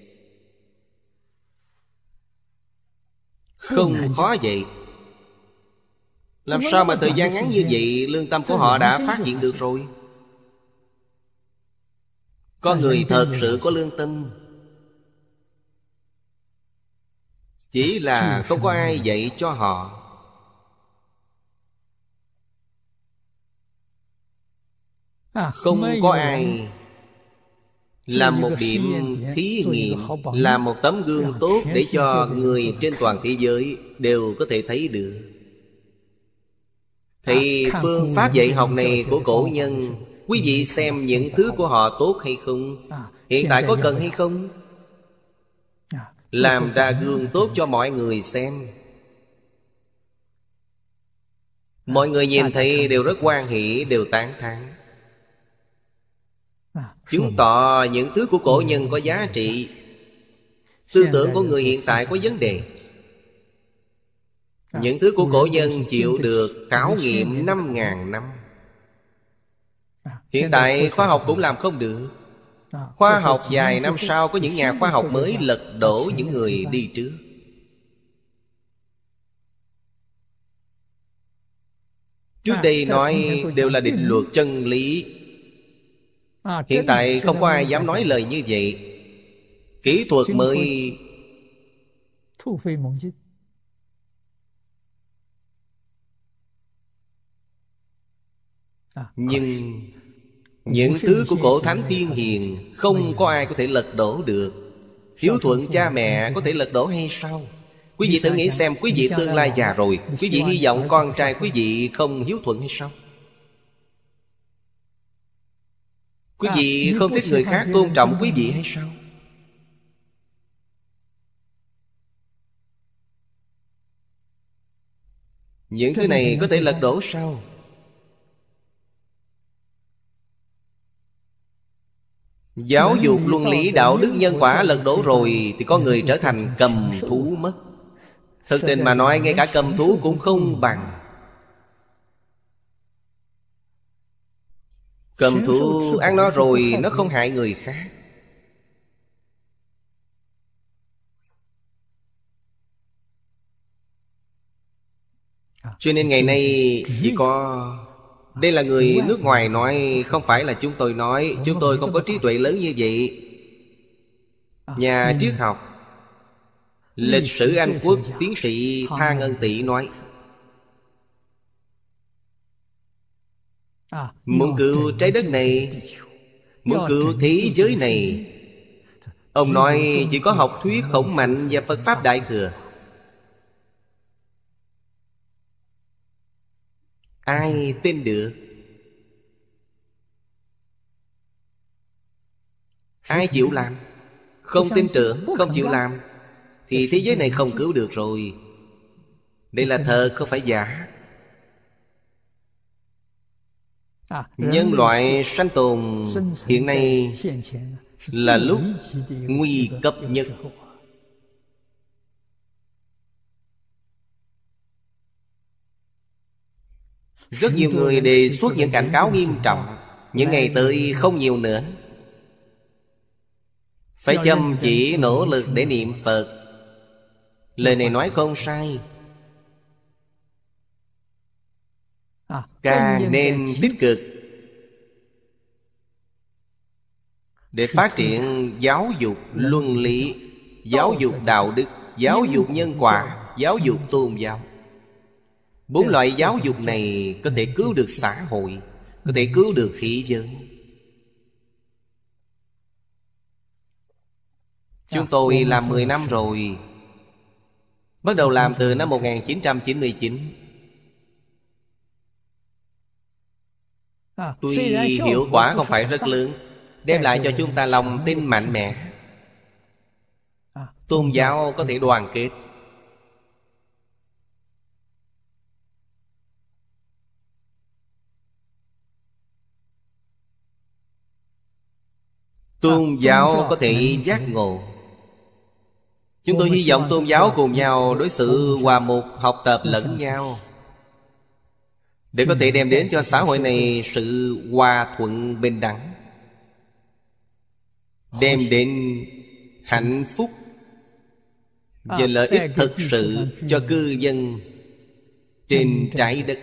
không khó dạy. Làm sao mà thời gian ngắn như vậy lương tâm của họ đã phát hiện được rồi. Con người thật sự có lương tâm, chỉ là không có ai dạy cho họ. Không có ai làm một điểm thí nghiệm, làm một tấm gương tốt để cho người trên toàn thế giới đều có thể thấy được. Thì phương pháp dạy học này của cổ nhân, quý vị xem những thứ của họ tốt hay không, hiện tại có cần hay không, làm ra gương tốt cho mọi người xem. Mọi người nhìn thấy đều rất hoan hỷ, đều tán thán, chứng tỏ những thứ của cổ nhân có giá trị. Tư tưởng của người hiện tại có vấn đề. Những thứ của cổ nhân chịu được khảo nghiệm năm ngàn năm. Hiện tại khoa học cũng làm không được. Khoa học vài năm sau có những nhà khoa học mới lật đổ những người đi trước. Trước đây nói đều là định luật chân lý. Hiện tại không có ai dám nói lời như vậy. Kỹ thuật mới nhưng những thứ của cổ thánh tiên hiền không có ai có thể lật đổ được. Hiếu thuận cha mẹ có thể lật đổ hay sao? Quý vị thử nghĩ xem, quý vị tương lai già rồi, quý vị hy vọng con trai quý vị không hiếu thuận hay sao? Quý vị không thích người khác tôn trọng quý vị hay sao? Những thứ này có thể lật đổ sao? Giáo dục luân lý đạo đức nhân quả lật đổ rồi thì con người trở thành cầm thú mất. Thực tình mà nói, ngay cả cầm thú cũng không bằng. Cầm thú ăn nó rồi nó không hại người khác. Cho nên ngày nay chỉ có... Đây là người nước ngoài nói, không phải là chúng tôi nói. Chúng tôi không có trí tuệ lớn như vậy. Nhà triết học, lịch sử Anh Quốc tiến sĩ Thang Ân Tị nói, muốn cứu trái đất này, muốn cứu thế giới này, Ông nói chỉ có học thuyết Khổng Mạnh và Phật Pháp Đại Thừa. Ai tin được? Ai chịu làm? Không tin tưởng, không chịu làm thì thế giới này không cứu được rồi. Đây là thật, không phải giả. Nhân loại sanh tồn hiện nay là lúc nguy cấp nhất. Rất nhiều người đề xuất những cảnh cáo nghiêm trọng. Những ngày tới không nhiều nữa, phải chăm chỉ nỗ lực để niệm Phật. Lời này nói không sai. Càng nên tích cực để phát triển giáo dục luân lý, giáo dục đạo đức, giáo dục nhân quả, giáo dục tôn giáo. Bốn loại giáo dục này có thể cứu được xã hội, có thể cứu được thế giới. Chúng tôi làm mười năm rồi. Bắt đầu làm từ năm một nghìn chín trăm chín mươi chín. Tuy hiệu quả không phải rất lớn, đem lại cho chúng ta lòng tin mạnh mẽ. Tôn giáo có thể đoàn kết. Tôn giáo có thể giác ngộ. Chúng tôi hy vọng tôn giáo cùng nhau đối xử hòa mục, học tập lẫn nhau, để có thể đem đến cho xã hội này sự hòa thuận bình đẳng, đem đến hạnh phúc và lợi ích thực sự cho cư dân trên trái đất.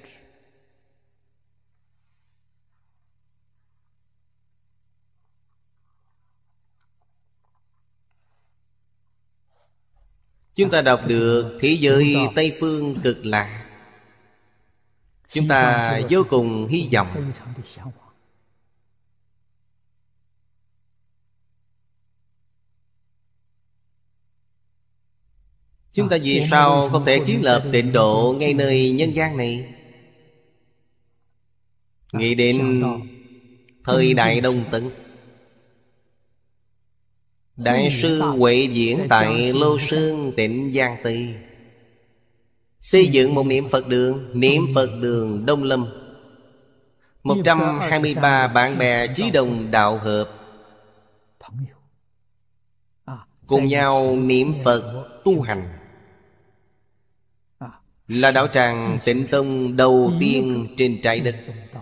Chúng ta đọc được thế giới Tây Phương cực lạc, chúng ta vô cùng hy vọng. Chúng ta vì sao không thể kiến lập tịnh độ ngay nơi nhân gian này? Nghĩ đến thời đại Đông Tấn, Đại sư Huệ Diễn tại Lô Sơn tỉnh Giang Tây xây dựng một niệm Phật đường, niệm Phật đường Đông Lâm. Một trăm hai mươi ba bạn bè chí đồng đạo hợp cùng nhau niệm Phật tu hành, là đạo tràng Tịnh Tông đầu tiên trên trái đất.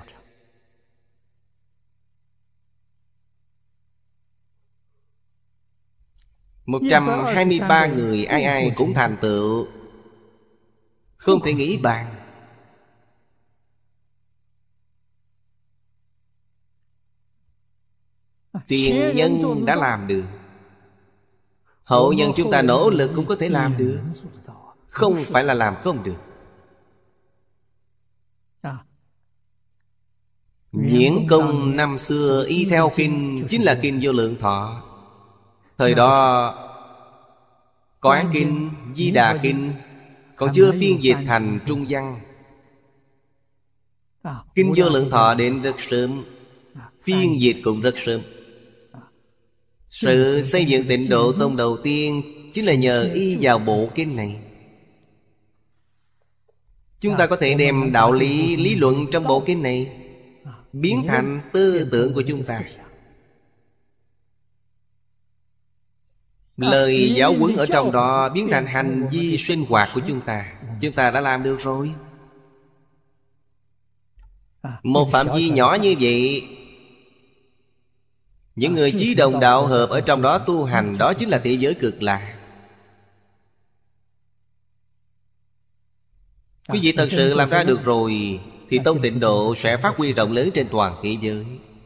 Một trăm hai mươi ba người ai ai cũng thành tựu, không thể nghĩ bàn. Tiền nhân đã làm được, hậu nhân chúng ta nỗ lực cũng có thể làm được, không phải là làm không được. Diễn công năm xưa y theo kinh chính là kinh Vô Lượng Thọ. Thời đó có Án Kinh, Di Đà Kinh, còn chưa phiên dịch thành Trung văn. Kinh Vô Lượng Thọ đến rất sớm, phiên dịch cũng rất sớm. Sự xây dựng Tịnh Độ Tông đầu tiên chính là nhờ y vào bộ kinh này. Chúng ta có thể đem đạo lý, lý luận trong bộ kinh này biến thành tư tưởng của chúng ta. Lời giáo huấn ở trong đó biến thành hành vi sinh hoạt của chúng ta. Chúng ta đã làm được rồi. Một phạm vi nhỏ như vậy, những người chí đồng đạo hợp ở trong đó tu hành, đó chính là thế giới cực lạc. Quý vị thật sự làm ra được rồi thì Tông Tịnh Độ sẽ phát huy rộng lớn trên toàn thế giới.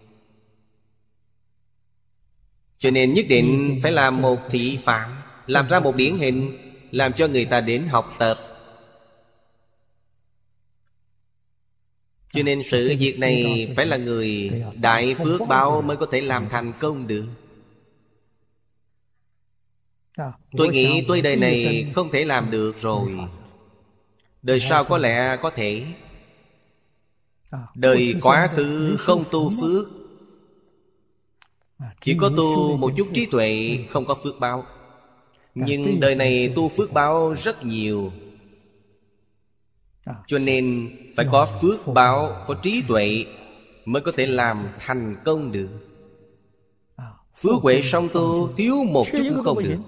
Cho nên nhất định phải làm một thị phạm, làm ra một điển hình, làm cho người ta đến học tập. Cho nên sự việc này phải là người đại phước báo mới có thể làm thành công được. Tôi nghĩ tôi đời này không thể làm được rồi. Đời sau có lẽ có thể. Đời quá khứ không tu phước, chỉ có tu một chút trí tuệ, không có phước báo. Nhưng đời này tu phước báo rất nhiều, cho nên phải có phước báo, có trí tuệ mới có thể làm thành công được. Phước huệ song tu, thiếu một chút cũng không được.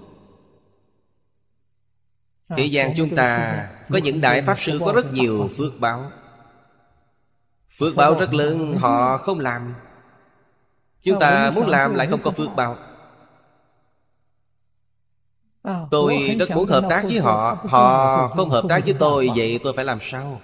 Thế gian chúng ta có những đại pháp sư có rất nhiều phước báo, phước báo rất lớn, họ không làm. Chúng ta muốn làm lại không có phước báo. Tôi rất muốn hợp tác với họ, họ không hợp tác với tôi, vậy tôi phải làm sao?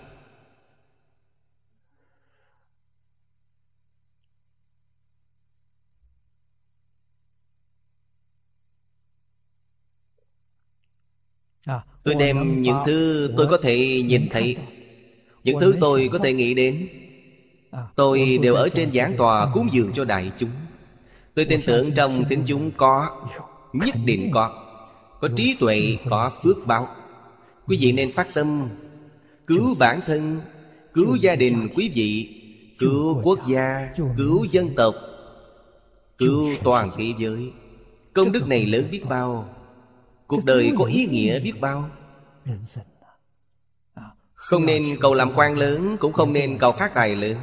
Tôi đem những thứ tôi có thể nhìn thấy, những thứ tôi có thể nghĩ đến, tôi đều ở trên giảng tòa cúng dường cho đại chúng. Tôi tin tưởng trong thính chúng có, nhất định có. Có trí tuệ, có phước báo. Quý vị nên phát tâm cứu bản thân, cứu gia đình quý vị, cứu quốc gia, cứu dân tộc, cứu toàn thế giới. Công đức này lớn biết bao, cuộc đời có ý nghĩa biết bao. Không nên cầu làm quan lớn, cũng không nên cầu phát tài lớn.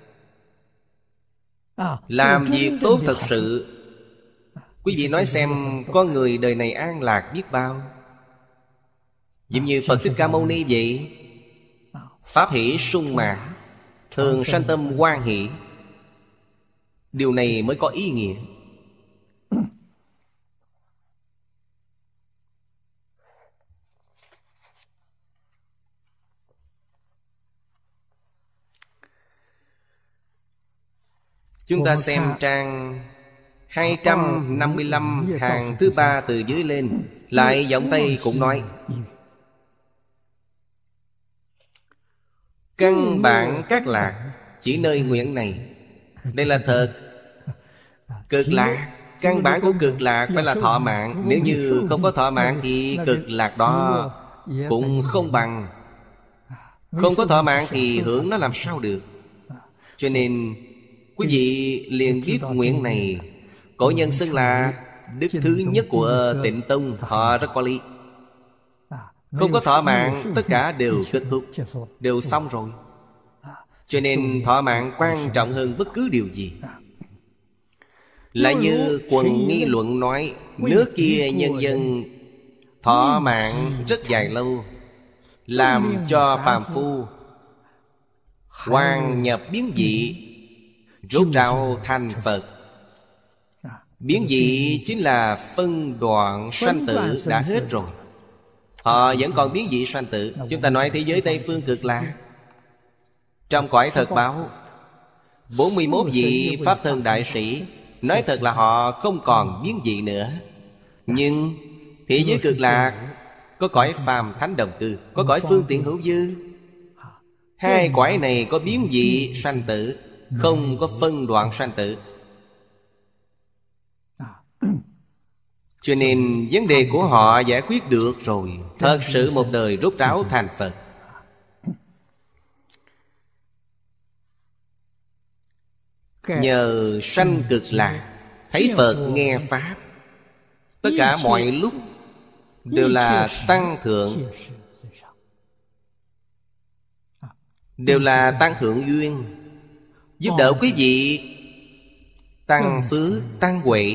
Làm việc tốt thật sự. Quý vị nói xem, con người đời này an lạc biết bao. Giống như Phật Thích Ca Mâu Ni vậy, pháp hỷ sung mãn, thường sanh tâm hoan hỷ. Điều này mới có ý nghĩa. Chúng ta xem trang hai trăm năm mươi lăm hàng thứ ba từ dưới lên. Lại giọng Tây cũng nói: căn bản các lạc chỉ nơi nguyện này. Đây là thật. Cực lạc, căn bản của cực lạc phải là thọ mạng. Nếu như không có thọ mạng thì cực lạc đó cũng không bằng. Không có thọ mạng thì hưởng nó làm sao được. Cho nên quý vị liền biết nguyện này. Cổ nhân xưng là đức thứ nhất của Tịnh Tông. Họ rất có lý. Không có thọ mạng, tất cả đều kết thúc, đều xong rồi. Cho nên thọ mạng quan trọng hơn bất cứ điều gì. Là như Quần Nghi Luận nói, nước kia nhân dân thọ mạng rất dài lâu, làm cho phàm phu hoàn nhập biến dị, rốt ráo thành Phật. Biến dị chính là phân đoạn sanh tử đã hết rồi. Họ vẫn còn biến dị sanh tử. Chúng ta nói thế giới Tây Phương Cực Lạc, trong cõi thật báo, bốn mươi mốt vị Pháp Thân Đại Sĩ, nói thật là họ không còn biến dị nữa. Nhưng thế giới Cực Lạc có cõi phàm thánh đồng cư, có cõi phương tiện hữu dư. Hai cõi này có biến dị sanh tử, không có phân đoạn sanh tử. Cho nên vấn đề của họ giải quyết được rồi. Thật sự một đời rốt ráo thành Phật. Nhờ sanh Cực Lạc, thấy Phật nghe Pháp, tất cả mọi lúc đều là tăng thượng, đều là tăng thượng duyên, giúp đỡ quý vị tăng phước, tăng huệ,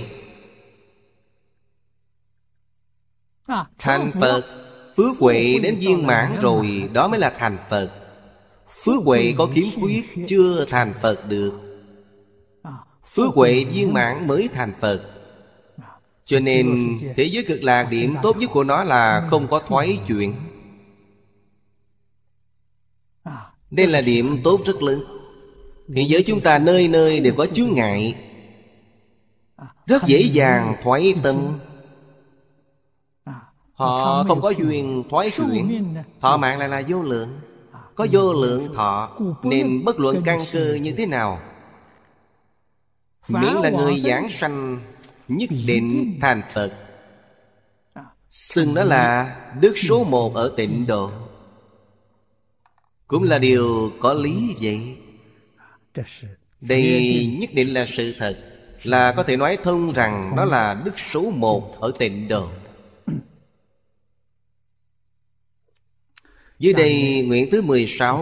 thành Phật. Phước huệ đến viên mãn rồi, đó mới là thành Phật. Phước huệ có khiếm khuyết, chưa thành Phật được. Phước huệ viên mãn mới thành Phật. Cho nên thế giới Cực Lạc điểm tốt nhất của nó là không có thoái chuyển. Đây là điểm tốt rất lớn. Thế giới chúng ta nơi nơi đều có chướng ngại, rất dễ dàng thoái tâm. Họ không có duyên thoái chuyển. Thọ mạng lại là vô lượng, có vô lượng thọ. Nên bất luận căn cơ như thế nào, miễn là người giảng sanh, nhất định thành Phật. xưng nó là đức số một ở Tịnh Độ, cũng là điều có lý vậy. Đây nhất định là sự thật, là có thể nói thông rằng nó là đức số một ở Tịnh Độ. Dưới đây nguyện thứ mười sáu,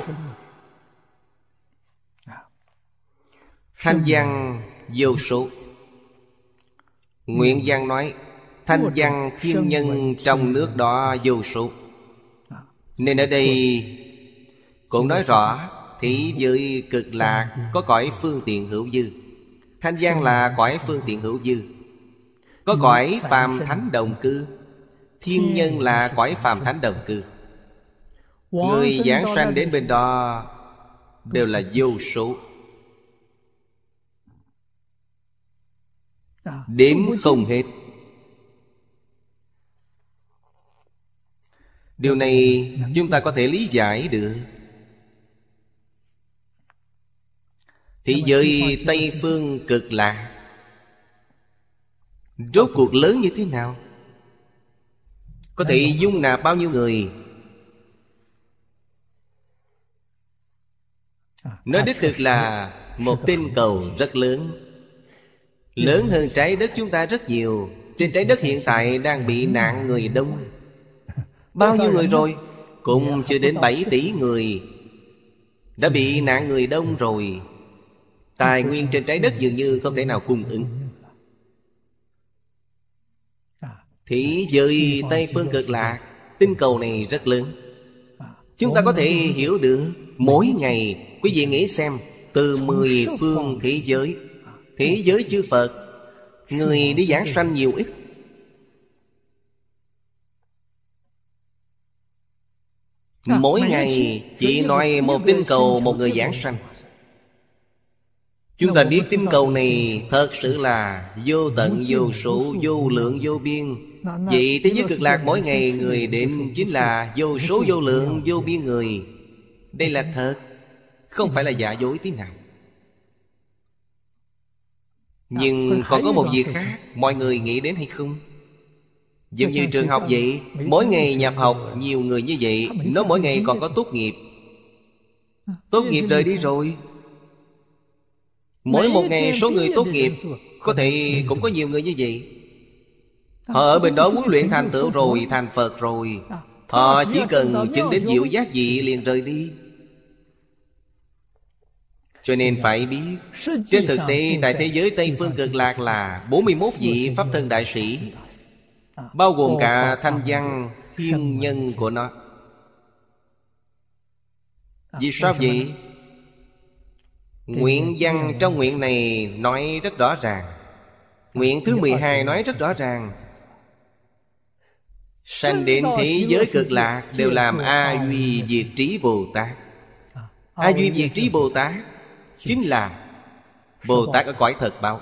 thanh văn vô số. Nguyện văn nói thanh văn thiên nhân trong nước đó vô số, nên ở đây cũng nói rõ thế giới cực lạc có cõi phương tiện hữu dư. Thanh văn là cõi phương tiện hữu dư, có cõi phàm thánh đồng cư. Thiên nhân là cõi phàm thánh đồng cư. Người giảng sanh đến bên đó đều là vô số, đếm không hết. Điều này chúng ta có thể lý giải được. Thế giới Tây Phương Cực Lạc rốt cuộc lớn như thế nào? Có thể dung nạp bao nhiêu người? Nó đích thực là một tinh cầu rất lớn, lớn hơn trái đất chúng ta rất nhiều. Trên trái đất hiện tại đang bị nạn người đông. Bao nhiêu người rồi? Cũng chưa đến bảy tỷ người đã bị nạn người đông rồi. Tài nguyên trên trái đất dường như không thể nào cung ứng. Thế giới Tây Phương Cực Lạc, tinh cầu này rất lớn. Chúng ta có thể hiểu được. Mỗi ngày quý vị nghĩ xem, từ mười phương thế giới, thế giới chư Phật, người đi giảng sanh nhiều ít. Mỗi ngày chỉ nói một tinh cầu một người giảng sanh. Chúng ta biết tinh cầu này thật sự là vô tận vô số, vô lượng vô biên. Vậy thế giới Cực Lạc mỗi ngày người đến chính là vô số vô lượng vô biên người. Đây là thật, không phải là giả dối tí nào. Nhưng còn có một việc khác mọi người nghĩ đến hay không? Giống như trường học vậy, mỗi ngày nhập học nhiều người như vậy, nó mỗi ngày còn có tốt nghiệp. Tốt nghiệp rời đi rồi, mỗi một ngày số người tốt nghiệp có thể cũng có nhiều người như vậy. Họ ở bên đó huấn luyện thành tựu rồi, thành Phật rồi, họ chỉ cần chứng đến diệu giác vị liền rời đi. Cho nên phải biết, trên thực tế tại thế giới Tây Phương Cực Lạc là bốn mươi mốt vị Pháp Thân Đại Sĩ, bao gồm cả thanh văn thiên nhân của nó. Vì sao vậy? Nguyện văn trong nguyện này nói rất rõ ràng. Nguyện thứ mười hai nói rất rõ ràng. Sanh đến thế giới Cực Lạc đều làm A Duy Diệt Trí Bồ Tát. A Duy Diệt Trí Bồ Tát chính là Bồ Tát ở cõi thật báo.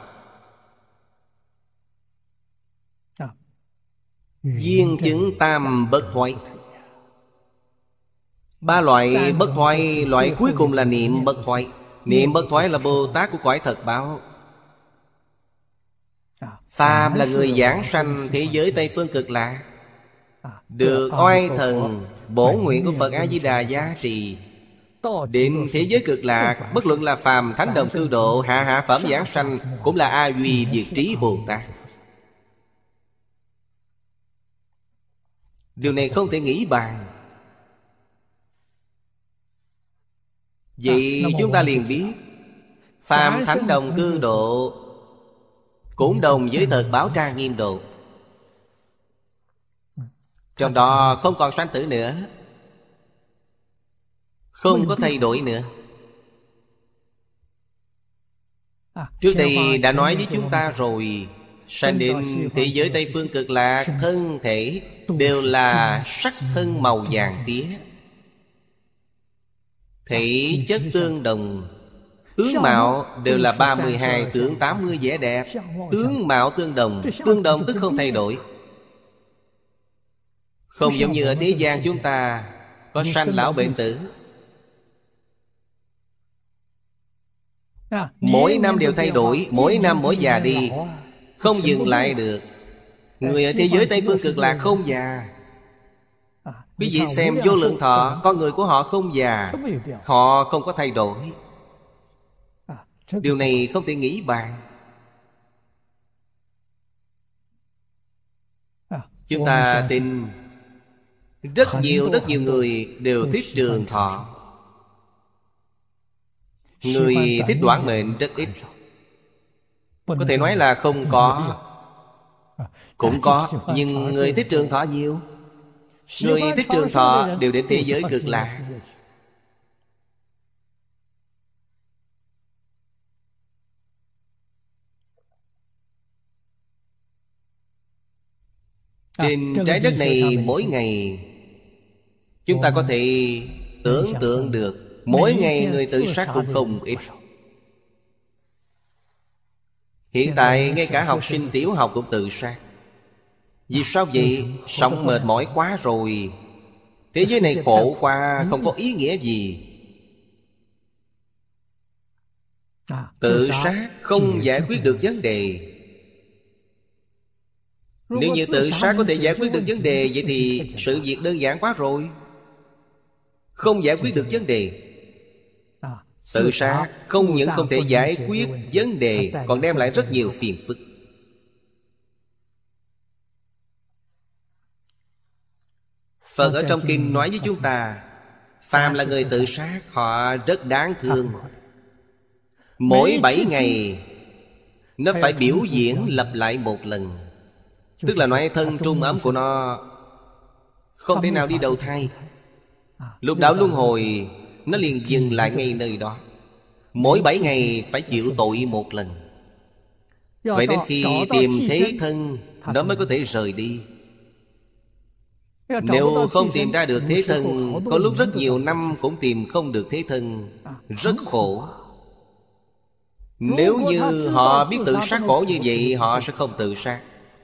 Viên chứng tam bất thoái. Ba loại bất thoái, loại cuối cùng là niệm bất thoái. Niệm bất thoái là Bồ Tát của cõi thật báo. Phàm là người giảng sanh thế giới Tây Phương Cực Lạc, được oai thần bổ nguyện của Phật A-di-đà giá trị, đến thế giới Cực Lạc, bất luận là phàm thánh đồng cư độ, hạ hạ phẩm giảng sanh, cũng là A Duy Diệt Trí Bồ Tát. Điều này không thể nghĩ bàn. Vậy chúng ta liền biết, phàm thánh đồng cư độ cũng đồng với thật báo trang nghiêm độ. Trong đó không còn sanh tử nữa, không có thay đổi nữa. Trước đây đã nói với chúng ta rồi, sanh đến thế giới Tây Phương Cực Lạc, thân thể đều là sắc thân màu vàng tía, thể chất tương đồng, tướng mạo đều là ba mươi hai tướng tám mươi vẻ đẹp. Tướng mạo tương đồng, tương đồng tức không thay đổi. Không giống như ở thế gian chúng ta có sanh lão bệnh tử, mỗi năm đều thay đổi, mỗi năm mỗi già đi, không dừng lại được. Người ở thế giới Tây Phương Cực Lạc không già. Quý vị xem Vô Lượng Thọ, con người của họ không già, họ không có thay đổi. Điều này không thể nghĩ bàn. Chúng ta tin rất nhiều rất nhiều người đều thích trường thọ. Người thích đoạn mệnh rất ít. Có thể nói là không có. Cũng có, nhưng người thích trường thọ nhiều. Người thích trường thọ đều đến thế giới Cực Lạc. Trên trái đất này mỗi ngày chúng ta có thể tưởng tượng được, mỗi ngày người tự sát cũng không ít. Hiện tại ngay cả học sinh tiểu học cũng tự sát. Vì sao vậy? Sống mệt mỏi quá rồi. Thế giới này khổ quá, không có ý nghĩa gì. Tự sát không giải quyết được vấn đề. Nếu như tự sát có thể giải quyết được vấn đề, vậy thì sự việc đơn giản quá rồi. Không giải quyết được vấn đề. Tự sát không những không thể giải quyết vấn đề, còn đem lại rất nhiều phiền phức. Phật ở trong kinh nói với chúng ta, phàm là người tự sát, họ rất đáng thương. Mỗi bảy ngày nó phải biểu diễn lặp lại một lần. Tức là nói thân trung ấm của nó không thể nào đi đầu thai. Lục đạo luân hồi nó liền dừng lại ngay nơi đó. Mỗi bảy ngày phải chịu tội một lần. Vậy đến khi tìm thế thân, nó mới có thể rời đi. Nếu không tìm ra được thế thân, có lúc rất nhiều năm cũng tìm không được thế thân, rất khổ. Nếu như họ biết tự sát khổ như vậy, họ sẽ không tự sát.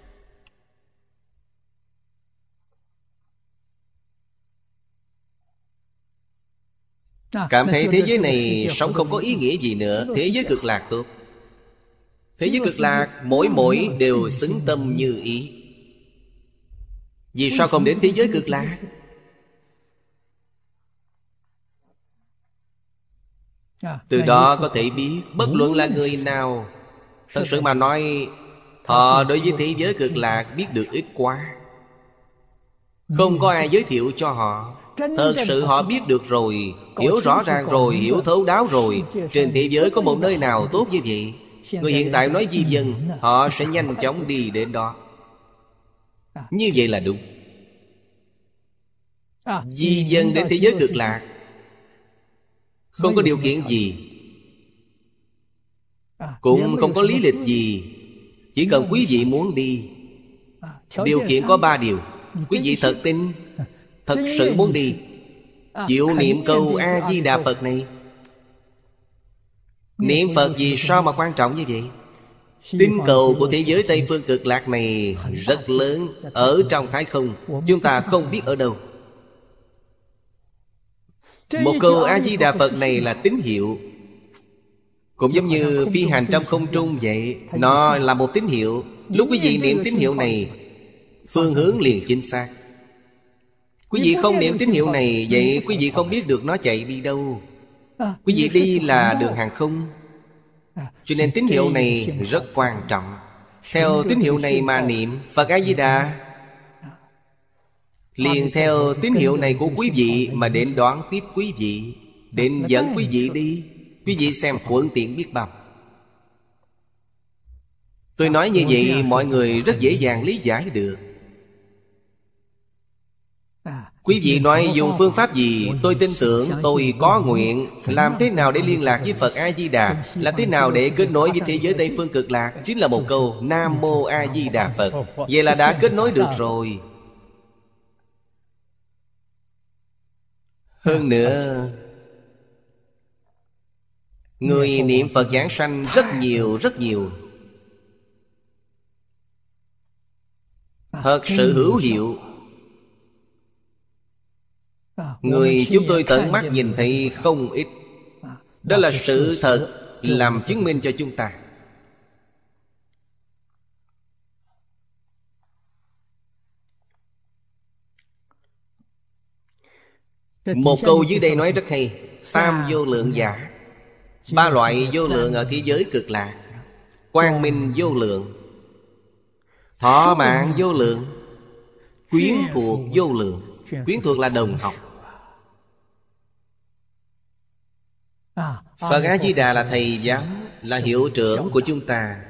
Cảm thấy thế giới này sống không có ý nghĩa gì nữa, thế giới Cực Lạc tốt. Thế giới Cực Lạc mỗi mỗi đều xứng tâm như ý. Vì sao không đến thế giới Cực Lạc? Từ đó có thể biết bất luận là người nào, thật sự mà nói, họ đối với thế giới Cực Lạc biết được ít quá. Không có ai giới thiệu cho họ. Thật sự họ biết được rồi, hiểu rõ ràng rồi, hiểu thấu đáo rồi. Trên thế giới có một nơi nào tốt như vậy? Người hiện tại nói di dân, họ sẽ nhanh chóng đi đến đó. Như vậy là đúng. Di dân đến thế giới Cực Lạc không có điều kiện gì, cũng không có lý lịch gì. Chỉ cần quý vị muốn đi, điều kiện có ba điều. Quý vị thật tin, thật sự muốn đi, chịu niệm câu A-di-đà Phật này. Niệm Phật vì sao mà quan trọng như vậy? Tinh cầu của thế giới Tây Phương Cực Lạc này rất lớn, ở trong thái không, chúng ta không biết ở đâu. Một câu A-di-đà Phật này là tín hiệu. Cũng giống như phi hành trong không trung vậy, nó là một tín hiệu. Lúc quý vị niệm tín hiệu này, phương hướng liền chính xác. Quý vị không niệm tín hiệu này, vậy quý vị không biết được nó chạy đi đâu. Quý vị đi là đường hàng không. Cho nên tín hiệu này rất quan trọng. Theo tín hiệu này mà niệm Phật A-di-đà, liền theo tín hiệu này của quý vị mà đến đón tiếp quý vị, đến dẫn quý vị đi. Quý vị xem thuận tiện biết bao. Tôi nói như vậy mọi người rất dễ dàng lý giải được. Quý vị nói dùng phương pháp gì, tôi tin tưởng, tôi có nguyện. Làm thế nào để liên lạc với Phật A-di-đà? Làm thế nào để kết nối với thế giới Tây Phương Cực Lạc? Chính là một câu Nam Mô A-di-đà Phật. Vậy là đã kết nối được rồi. Hơn nữa, người niệm Phật giảng sanh rất nhiều rất nhiều. Thật sự hữu hiệu. Người chúng tôi tận mắt nhìn thấy không ít. Đó là sự thật, làm chứng minh cho chúng ta. Một câu dưới đây nói rất hay. Tam vô lượng giả. Ba loại vô lượng ở thế giới cực lạc. Quang minh vô lượng, thọ mạng vô lượng, quyến thuộc vô lượng. Quyến thuộc là đồng học. Phật A-di-đà là thầy giáo, là hiệu trưởng của chúng ta.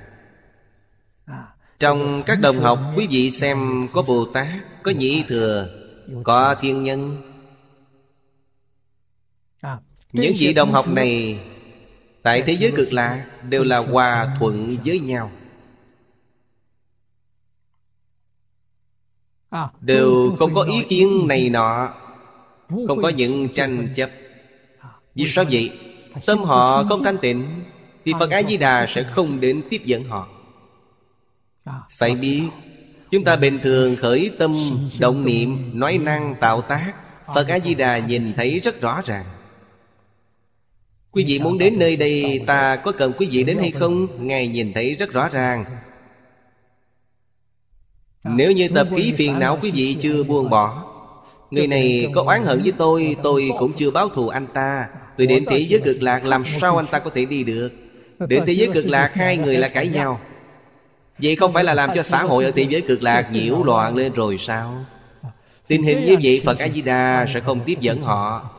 Trong các đồng học, quý vị xem có Bồ Tát, có Nhị Thừa, có Thiên Nhân. Những vị đồng học này tại thế giới cực lạc đều là hòa thuận với nhau, đều không có ý kiến này nọ, không có những tranh chấp. Vì sao vậy? Tâm họ không thanh tịnh thì Phật A-di-đà sẽ không đến tiếp dẫn họ. Phải biết, chúng ta bình thường khởi tâm, động niệm, nói năng, tạo tác, Phật A-di-đà nhìn thấy rất rõ ràng. Quý vị muốn đến nơi đây, ta có cần quý vị đến hay không? Ngài nhìn thấy rất rõ ràng. Nếu như tập khí phiền não quý vị chưa buông bỏ, người này có oán hận với tôi, tôi cũng chưa báo thù anh ta, tôi đến thế giới cực lạc làm sao anh ta có thể đi được? Đến thế giới cực lạc hai người là cãi nhau, vậy không phải là làm cho xã hội ở thế giới cực lạc nhiễu loạn lên rồi sao? Tình hình như vậy Phật A-di-đà sẽ không tiếp dẫn họ.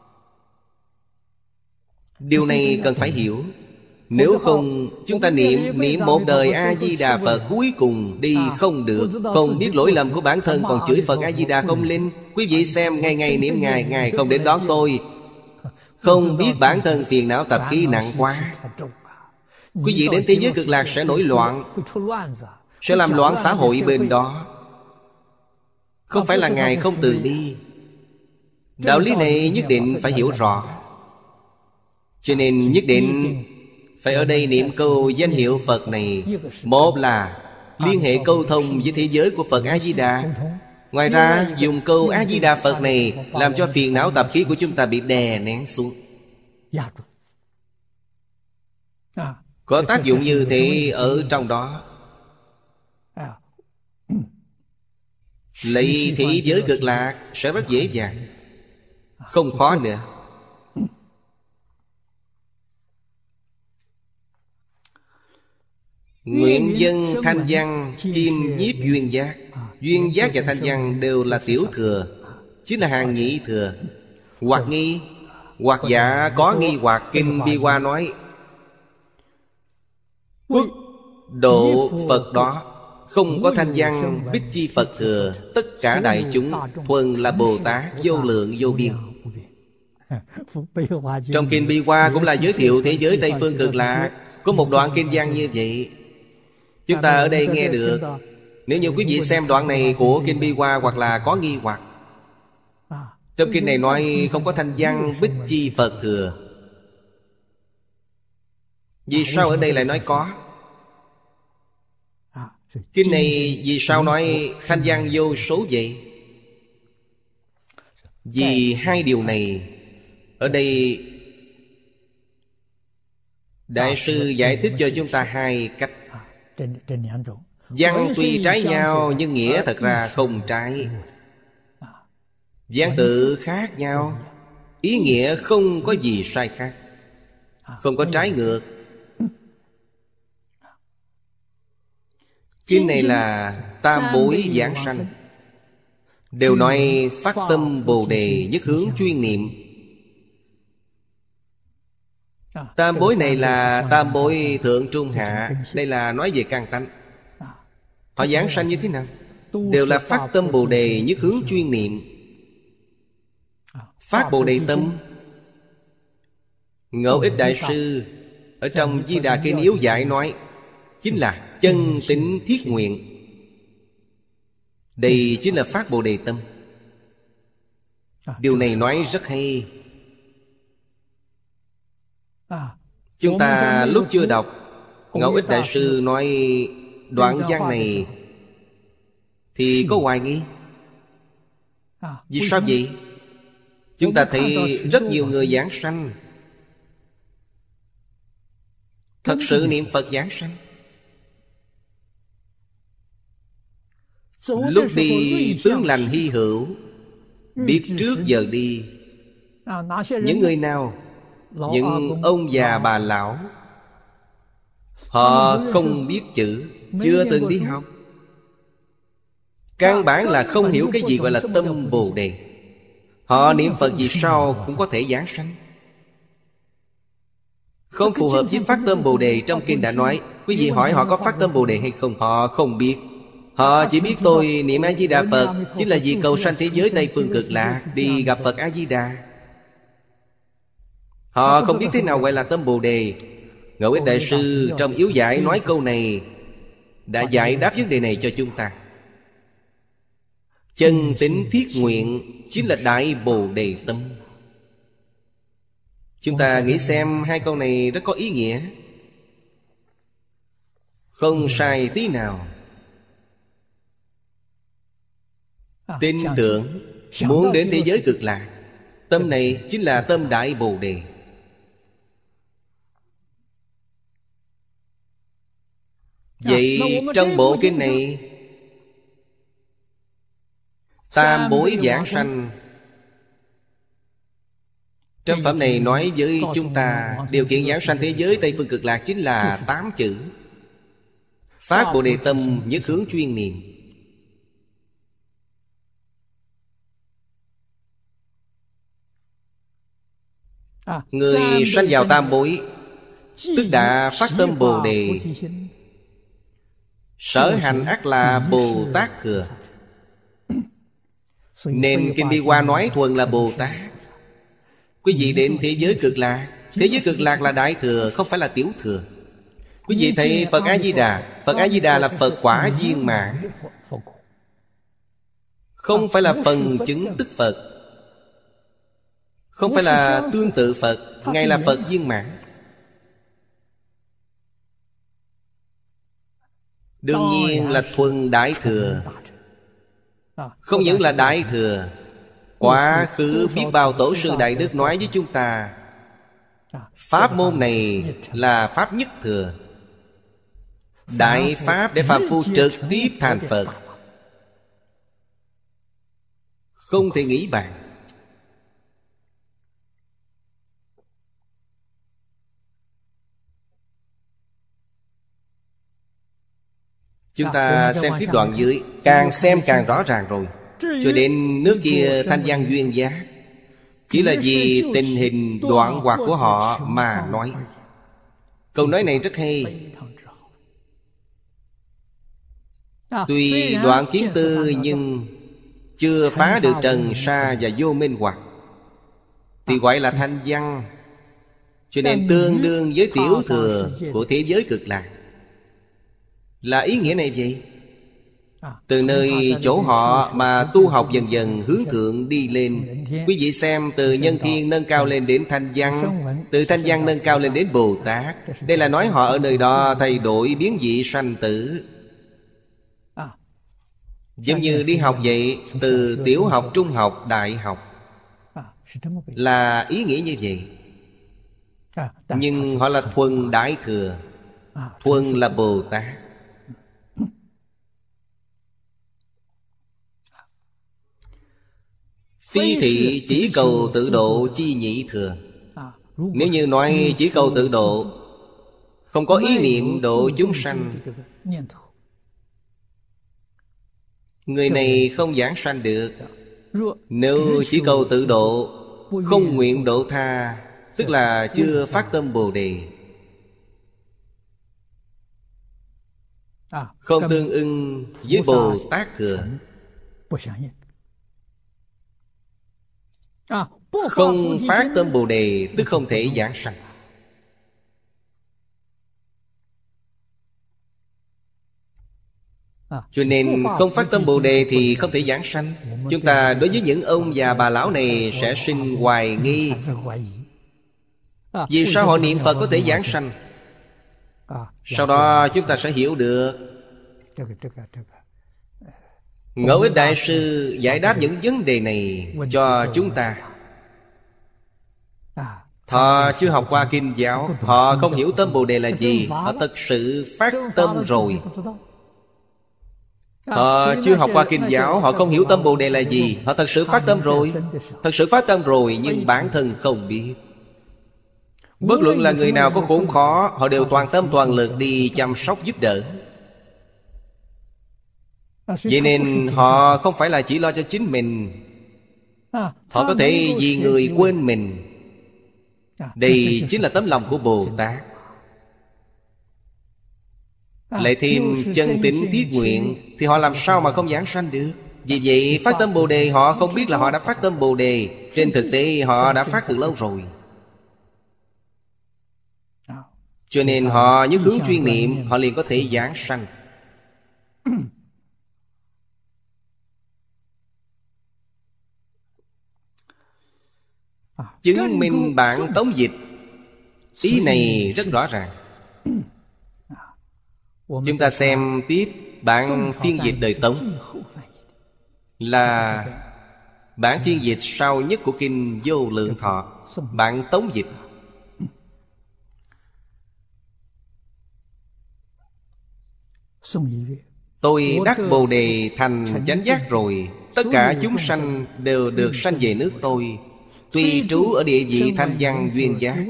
Điều này cần phải hiểu. Nếu không, chúng ta niệm niệm một đời A-di-đà Phật, cuối cùng đi không được, không biết lỗi lầm của bản thân, còn chửi Phật A-di-đà không linh. Quý vị xem, ngày ngày niệm Ngài, Ngài không đến đón tôi. Không biết bản thân phiền não tập khí nặng quá. Quý vị đến thế giới cực lạc sẽ nổi loạn, sẽ làm loạn xã hội bên đó. Không phải là Ngài không từ bi. Đạo lý này nhất định phải hiểu rõ. Cho nên nhất định phải ở đây niệm câu danh hiệu Phật này. Một là liên hệ câu thông với thế giới của Phật A-di-đà. Ngoài ra dùng câu A-di-đà Phật này làm cho phiền não tập khí của chúng ta bị đè nén xuống. Có tác dụng như thế ở trong đó. Lấy thế giới cực lạc sẽ rất dễ dàng, không khó nữa. Nguyện dân thanh văn kim nhiếp duyên giác. Duyên giác và thanh văn đều là tiểu thừa, chính là hàng nhị thừa. Hoặc nghi, hoặc giả có nghi hoặc. Kinh Bi Hoa nói quốc độ Phật đó không có thanh văn bích chi Phật thừa. Tất cả đại chúng thuần là Bồ Tát vô lượng vô biên. Trong Kinh Bi Hoa cũng là giới thiệu thế giới Tây Phương cực lạc. Có một đoạn kinh văn như vậy, chúng ta ở đây nghe được. Nếu như quý vị xem đoạn này của Kinh Bi Hoa hoặc là có nghi hoặc, trong kinh này nói không có thanh văn bích chi Phật thừa. Vì sao ở đây lại nói có? Kinh này vì sao nói thanh văn vô số vậy? Vì hai điều này. Ở đây Đại sư giải thích cho chúng ta hai cách. Văn tuy trái nhau nhưng nghĩa thật ra không trái. Văn tự khác nhau, ý nghĩa không có gì sai khác, không có trái ngược. Kinh này là tam bối giảng sanh, đều nói phát tâm Bồ Đề nhất hướng chuyên niệm. Tam bối này là tam bối thượng trung hạ. Đây là nói về căn tánh. Họ giảng sanh như thế nào? Đều là phát tâm Bồ Đề nhất hướng chuyên niệm. Phát Bồ Đề tâm. Ngẫu Ích Đại Sư ở trong Di Đà Kinh Yếu Giải nói chính là chân tín thiết nguyện. Đây chính là phát Bồ Đề tâm. Điều này nói rất hay. Chúng ta lúc chưa đọc, Ngẫu Ích Đại Sư nói đoạn văn này thì có hoài nghi. Vì sao vậy? Chúng ta thấy rất nhiều người giảng sanh thật sự niệm Phật giảng sanh. Lúc đi tướng lành hy hữu, biết trước giờ đi, Những người nào? Những ông già bà lão, họ không biết chữ, chưa từng đi học, căn bản là không hiểu cái gì gọi là tâm Bồ Đề. Họ niệm Phật gì sao cũng có thể giảng sanh. Không phù hợp với phát tâm Bồ Đề. Trong kinh đã nói. Quý vị hỏi họ có phát tâm Bồ Đề hay không? Họ không biết. Họ chỉ biết tôi niệm A-di-đà Phật chính là vì cầu sanh thế giới Tây Phương Cực Lạc, đi gặp Phật A-di-đà. Họ không biết thế nào gọi là tâm Bồ Đề. Ngẫu Ích Đại Sư trong yếu giải nói câu này, đã giải đáp vấn đề này cho chúng ta. Chân tín thiết nguyện chính là Đại Bồ Đề tâm. Chúng ta nghĩ xem hai câu này rất có ý nghĩa, không sai tí nào. Tin tưởng muốn đến thế giới Cực Lạc, tâm này chính là tâm Đại Bồ Đề. Vậy trong bộ kinh này, tam bối giảng sanh, trong phẩm này nói với chúng ta điều kiện giảng sanh thế giới Tây Phương Cực Lạc chính là tám chữ: phát Bồ Đề tâm, nhất hướng chuyên niệm. Người sanh vào tam bối tức đã phát tâm Bồ Đề, sở hành ắt là Bồ Tát thừa. Nên Kinh Bi Hoa nói thuần là Bồ Tát. Quý vị đến thế giới Cực Lạc, thế giới Cực Lạc là Đại Thừa, không phải là Tiểu Thừa. Quý vị thấy Phật A-di-đà, Phật A-di-đà là Phật quả viên mãn, không phải là phần chứng tức Phật, không phải là tương tự Phật, Ngài là Phật viên mãn. Đương nhiên là thuần Đại Thừa. Không những là Đại Thừa, quá khứ biết bao tổ sư Đại Đức nói với chúng ta, pháp môn này là Pháp nhất thừa, Đại Pháp để phàm phu trực tiếp thành Phật, không thể nghĩ bàn. Chúng ta xem tiếp đoạn dưới, càng xem càng rõ ràng rồi. Cho đến nước kia thanh văn duyên giác, chỉ là vì tình hình đoạn hoạt của họ mà nói. Câu nói này rất hay. Tuy đoạn kiến tư nhưng chưa phá được trần sa và vô minh hoặc, thì gọi là thanh văn. Cho nên tương đương với tiểu thừa của thế giới Cực Lạc. Là ý nghĩa này vậy. Từ nơi chỗ họ mà tu học dần dần hướng thượng đi lên. Quý vị xem, từ nhân thiên nâng cao lên đến thanh văn, từ thanh văn nâng cao lên đến Bồ Tát. Đây là nói họ ở nơi đó thay đổi biến dị sanh tử. Giống như đi học vậy, từ tiểu học, trung học, đại học, là ý nghĩa như vậy. Nhưng họ là thuần Đại Thừa, thuần là Bồ Tát. Phi thị chỉ cầu tự độ chi nhị thừa. Nếu như nói chỉ cầu tự độ, không có ý niệm độ chúng sanh, người này không giảng sanh được. Nếu chỉ cầu tự độ, không nguyện độ tha, tức là chưa phát tâm Bồ Đề, không tương ưng với Bồ Tát thừa. Không phát tâm Bồ Đề tức không thể giảng sanh. Cho nên không phát tâm Bồ Đề thì không thể giảng sanh. Chúng ta đối với những ông già bà lão này sẽ sinh hoài nghi. Vì sao họ niệm Phật có thể giảng sanh? Sau đó chúng ta sẽ hiểu được. Ngẫu Ích Đại Sư giải đáp những vấn đề này cho chúng ta. Họ chưa học qua kinh giáo, họ không hiểu tâm Bồ Đề là gì. Họ thật sự phát tâm rồi, Họ chưa học qua kinh giáo, họ không hiểu tâm Bồ Đề là gì. Họ thật sự phát tâm rồi, thật sự phát tâm rồi, nhưng bản thân không biết. Bất luận là người nào có khốn khó, họ đều toàn tâm toàn lực đi chăm sóc giúp đỡ. Vậy nên họ không phải là chỉ lo cho chính mình, họ có thể vì người quên mình. Đây chính là tấm lòng của Bồ Tát. Lại thêm chân tín thiết nguyện, thì họ làm sao mà không giảng sanh được. Vì vậy phát tâm Bồ Đề, họ không biết là họ đã phát tâm Bồ Đề. Trên thực tế họ đã phát từ lâu rồi. Cho nên họ nhất hướng chuyên niệm, họ liền có thể giảng sanh. Chứng minh bản tống dịch, ý này rất rõ ràng. Chúng ta xem tiếp bản phiên dịch đời Tống, là bản phiên dịch sau nhất của kinh Vô Lượng Thọ, bản tống dịch. Tôi đắc Bồ Đề thành chánh giác rồi, tất cả chúng sanh đều được sanh về nước tôi, tuy trú ở địa vị thanh văn duyên giác.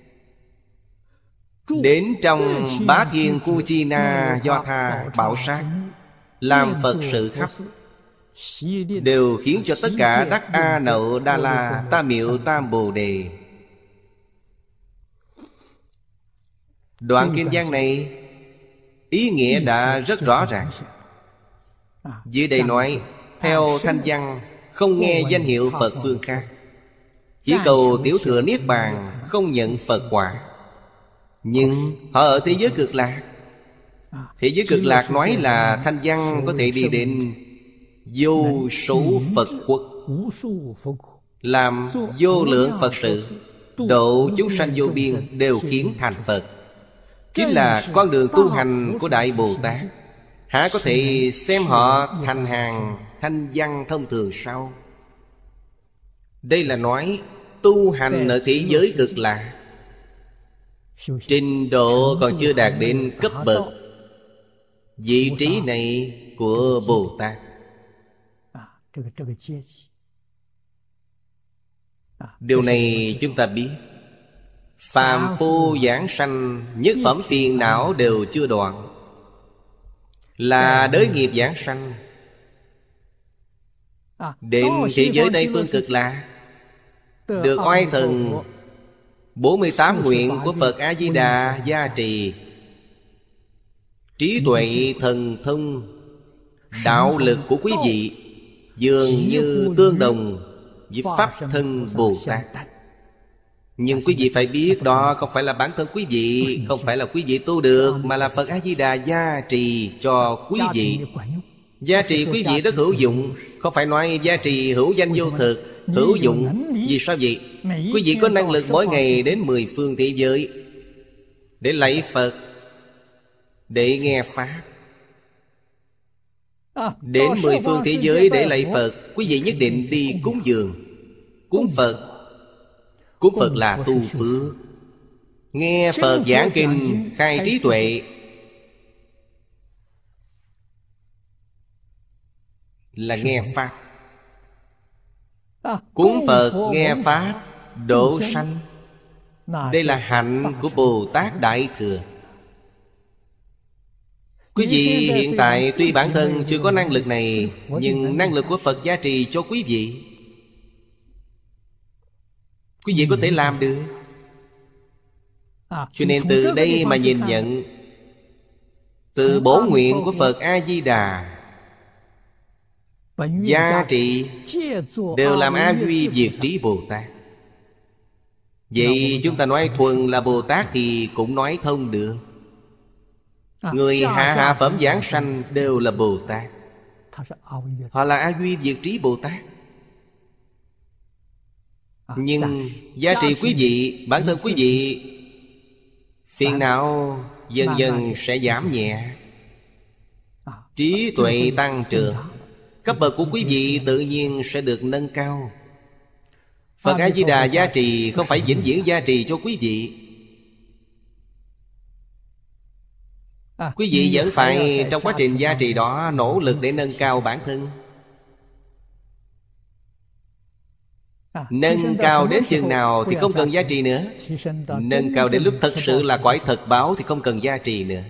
Đến trong Bá Thiên Cu Chi Na Do Tha Bảo Sát, làm Phật sự khắp, đều khiến cho tất cả đắc A Nậu Đa La Tam Miệu Tam Bồ Đề. Đoạn kinh văn này ý nghĩa đã rất rõ ràng. Dưới đây nói, theo thanh văn không nghe danh hiệu Phật phương khác, chỉ cầu tiểu thừa niết bàn, không nhận Phật quả. Nhưng họ ở thế giới Cực Lạc. Thế giới Cực Lạc nói là thanh văn có thể đi đến vô số Phật quốc, làm vô lượng Phật sự, độ chúng sanh vô biên, đều khiến thành Phật. Chính là con đường tu hành của Đại Bồ Tát. Há có thể xem họ thành hàng thanh văn thông thường sao? Đây là nói tu hành ở thế giới Cực Lạc, trình độ còn chưa đạt đến cấp bậc vị trí này của Bồ Tát. Điều này chúng ta biết. Phàm phu giảng sanh, nhất phẩm phiền não đều chưa đoạn, là đới nghiệp giảng sanh. Đến thế giới Tây Phương Cực Lạc, được oai thần bốn mươi tám nguyện của Phật A-di-đà gia trì, trí tuệ thần thông, đạo lực của quý vị dường như tương đồng với Pháp thân Bồ Tát. Nhưng quý vị phải biết, đó không phải là bản thân quý vị, không phải là quý vị tu được, mà là Phật A-di-đà gia trì cho quý vị. Gia trì quý vị rất hữu dụng. Không phải nói gia trì hữu danh vô thực, hữu dụng. Vì sao vậy? Quý vị có năng lực mỗi ngày đến mười phương thế giới để lạy Phật, để nghe Pháp. Đến mười phương thế giới để lạy Phật, quý vị nhất định đi cúng dường. Cúng Phật, cúng Phật là tu phước. Nghe Phật giảng kinh, khai trí tuệ, là nghe Pháp. Cúng Phật, nghe Pháp, độ sanh. Đây là hạnh của Bồ Tát Đại Thừa. Quý vị hiện tại tuy bản thân chưa có năng lực này, nhưng năng lực của Phật gia trì cho quý vị, quý vị có thể làm được. Cho nên từ đây mà nhìn nhận, từ bổ nguyện của Phật A-di-đà gia trị đều làm A Duy Diệt Trí Bồ Tát. Vậy chúng ta nói thuần là Bồ Tát thì cũng nói thông được. Người hạ hạ phẩm giảng sanh đều là Bồ Tát, họ là A Duy Diệt Trí Bồ Tát. Nhưng gia trì quý vị, bản thân quý vị phiền não dần dần sẽ giảm nhẹ, trí tuệ tăng trưởng, cấp bậc của quý vị tự nhiên sẽ được nâng cao. Phật A-di-đà gia trì không phải vĩnh viễn gia trì cho quý vị. Quý vị vẫn phải trong quá trình gia trì đó nỗ lực để nâng cao bản thân. Nâng cao đến chừng nào thì không cần gia trì nữa. Nâng cao đến lúc thật sự là cõi thật báo thì không cần gia trì nữa.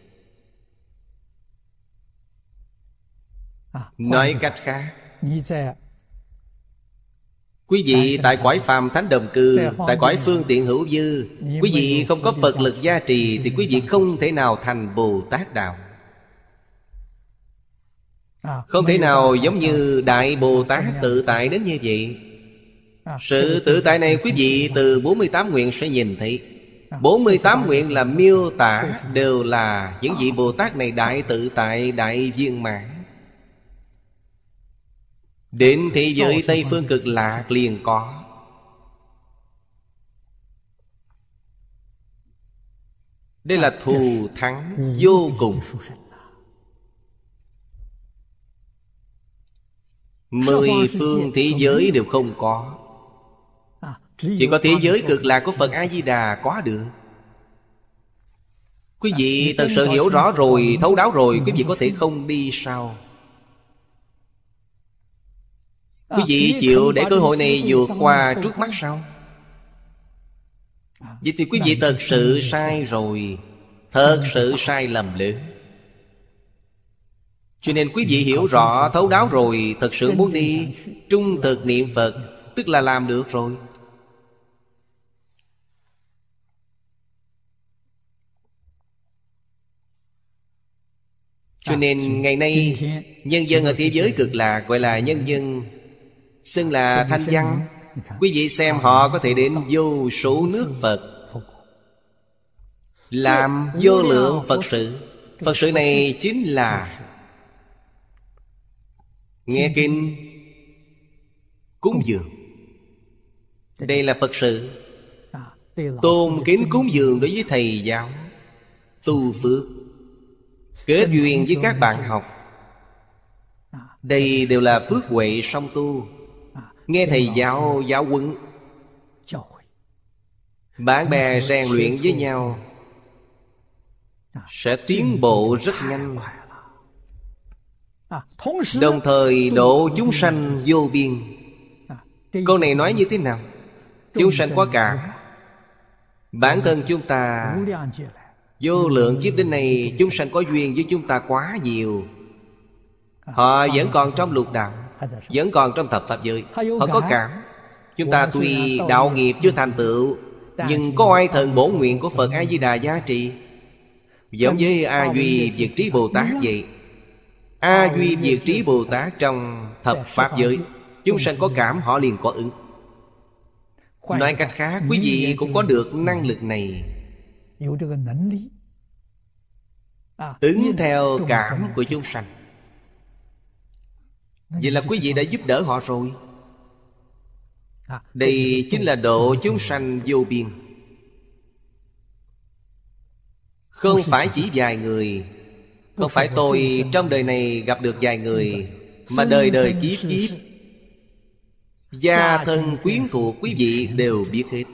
Nói cách khác, quý vị tại cõi phàm thánh đồng cư, tại cõi phương tiện hữu dư, quý vị không có Phật lực gia trì thì quý vị không thể nào thành Bồ Tát Đạo. Không thể nào giống như Đại Bồ Tát tự tại đến như vậy. Sự tự tại này quý vị từ bốn mươi tám nguyện sẽ nhìn thấy. Bốn mươi tám nguyện là miêu tả, đều là những vị Bồ Tát này đại tự tại, đại viên mãn. Đến thế giới Tây Phương Cực Lạc liền có. Đây là thù thắng vô cùng. Mười phương thế giới đều không có. Chỉ có thế giới Cực Lạc của Phật A-di-đà có được. Quý vị thật sự hiểu rõ rồi, thấu đáo rồi, quý vị có thể không đi sao? Quý vị chịu để cơ hội này vượt qua trước mắt sao? Vậy thì quý vị thật sự sai rồi. Thật sự sai lầm lớn. Cho nên quý vị hiểu rõ, thấu đáo rồi, thật sự muốn đi trung thực niệm Phật, tức là làm được rồi. Cho nên ngày nay nhân dân ở thế giới Cực Lạc gọi là nhân dân xưng là thanh văn. Quý vị xem họ có thể đến vô số nước Phật, làm vô lượng Phật sự. Phật sự này chính là nghe kinh, cúng dường. Đây là Phật sự. Tôn kính cúng dường đối với thầy giáo, tu phước, kết duyên với các bạn học. Đây đều là phước huệ song tu. Nghe thầy giáo giáo huấn, bạn bè rèn luyện với nhau, sẽ tiến bộ rất nhanh. Đồng thời độ chúng sanh vô biên. Câu này nói như thế nào? Chúng sanh quá cả. Bản thân chúng ta vô lượng kiếp đến nay, chúng sanh có duyên với chúng ta quá nhiều. Họ vẫn còn trong lục đạo, vẫn còn trong thập pháp giới. Họ có cảm. Chúng ta tuy đạo nghiệp chưa thành tựu, nhưng có oai thần bổn nguyện của Phật A-di-đà giá trị. Giống với A Duy Việt Trí Bồ Tát vậy. A Duy Việt Trí Bồ Tát trong thập pháp giới, chúng sanh có cảm họ liền có ứng. Nói cách khác, quý vị cũng có được năng lực này, ứng theo cảm của chúng sanh. Vậy là quý vị đã giúp đỡ họ rồi. Đây chính là độ chúng sanh vô biên. Không phải chỉ vài người. Không phải tôi trong đời này gặp được vài người, mà đời đời kiếp kiếp, gia thân quyến thuộc quý vị đều biết hết.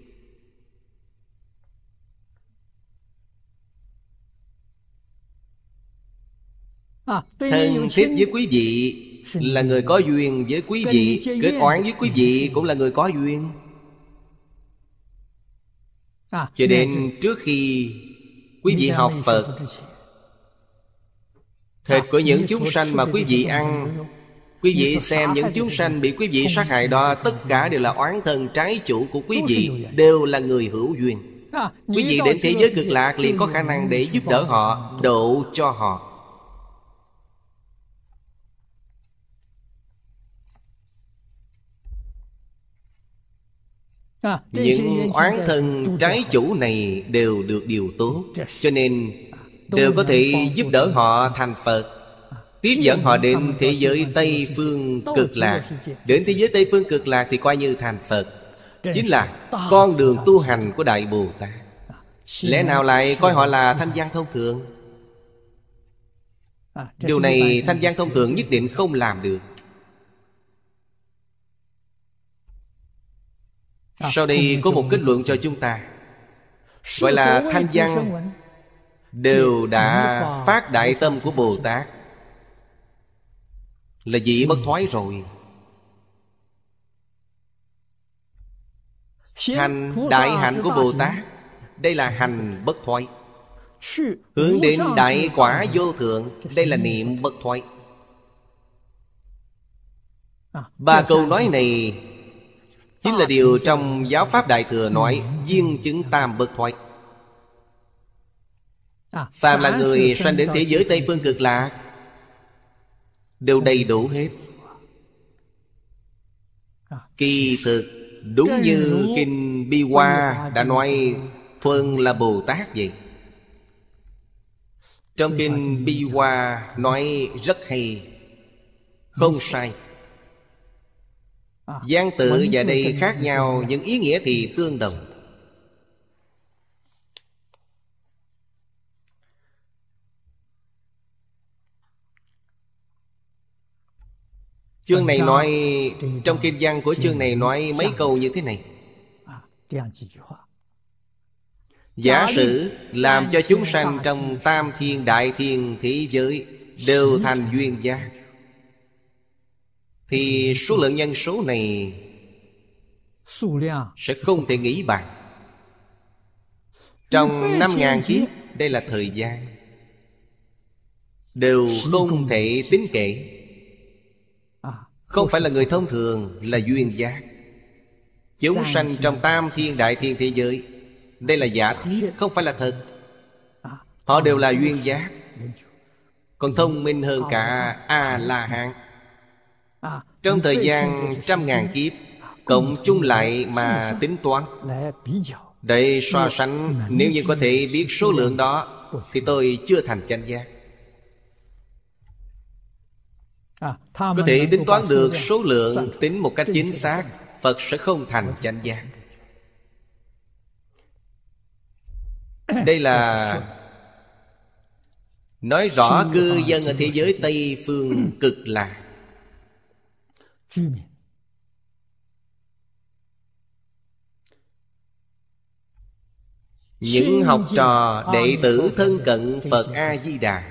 Thân thiết với quý vị là người có duyên với quý vị, kết oán với quý vị cũng là người có duyên. Cho nên trước khi quý vị học Phật, thịt của những chúng sanh mà quý vị ăn, quý vị xem những chúng sanh bị quý vị sát hại đó, tất cả đều là oán thân trái chủ của quý vị, đều là người hữu duyên. Quý vị đến thế giới Cực Lạc liền có khả năng để giúp đỡ họ, độ cho họ. Những oán thân trái chủ này đều được điều tốt, cho nên đều có thể giúp đỡ họ thành Phật, tiếp dẫn họ đến thế giới Tây Phương Cực Lạc. Đến thế giới Tây Phương Cực Lạc thì coi như thành Phật, chính là con đường tu hành của Đại Bồ Tát. Lẽ nào lại coi họ là thanh văn thông thường? Điều này thanh văn thông thường nhất định không làm được. Sau đây có một kết luận cho chúng ta, gọi là thanh văn. đều đã phát đại tâm của Bồ Tát, là vị bất thoái rồi. Hành đại hạnh của Bồ Tát, đây là hành bất thoái. Hướng đến đại quả vô thượng, đây là niệm bất thoái. Ba câu nói này chính là điều trong giáo pháp Đại Thừa nói viên chứng tam bất thoái. Phàm là người sanh đến thế giới Tây Phương Cực Lạc đều đầy đủ hết. Kỳ thực đúng như Kinh Bi Hoa đã nói thuần là Bồ Tát vậy. Trong Kinh Bi Hoa nói rất hay, không sai. Giang tự và đây khác nhau, nhưng ý nghĩa thì tương đồng. Chương này nói, trong kinh văn của chương này nói mấy câu như thế này: giả sử làm cho chúng sanh trong tam thiên đại thiên thế giới đều thành duyên giác, thì số lượng nhân số này sẽ không thể nghĩ bàn. Trong năm ngàn kiếp, đây là thời gian, đều không thể tính kể. Không phải là người thông thường, là duyên giác. Chúng sanh trong tam thiên đại thiên thế giới, đây là giả thiết, không phải là thật. Họ đều là duyên giác, còn thông minh hơn cả A-la-hán. Trong thời gian trăm ngàn kiếp, cộng chung lại mà tính toán, để so sánh, nếu như có thể biết số lượng đó, thì tôi chưa thành chánh giác. Có thể tính toán được số lượng, tính một cách chính xác, Phật sẽ không thành chánh giác. Đây là nói rõ cư dân ở thế giới Tây Phương Cực Lạc. Những học trò đệ tử thân cận Phật A-di-đà,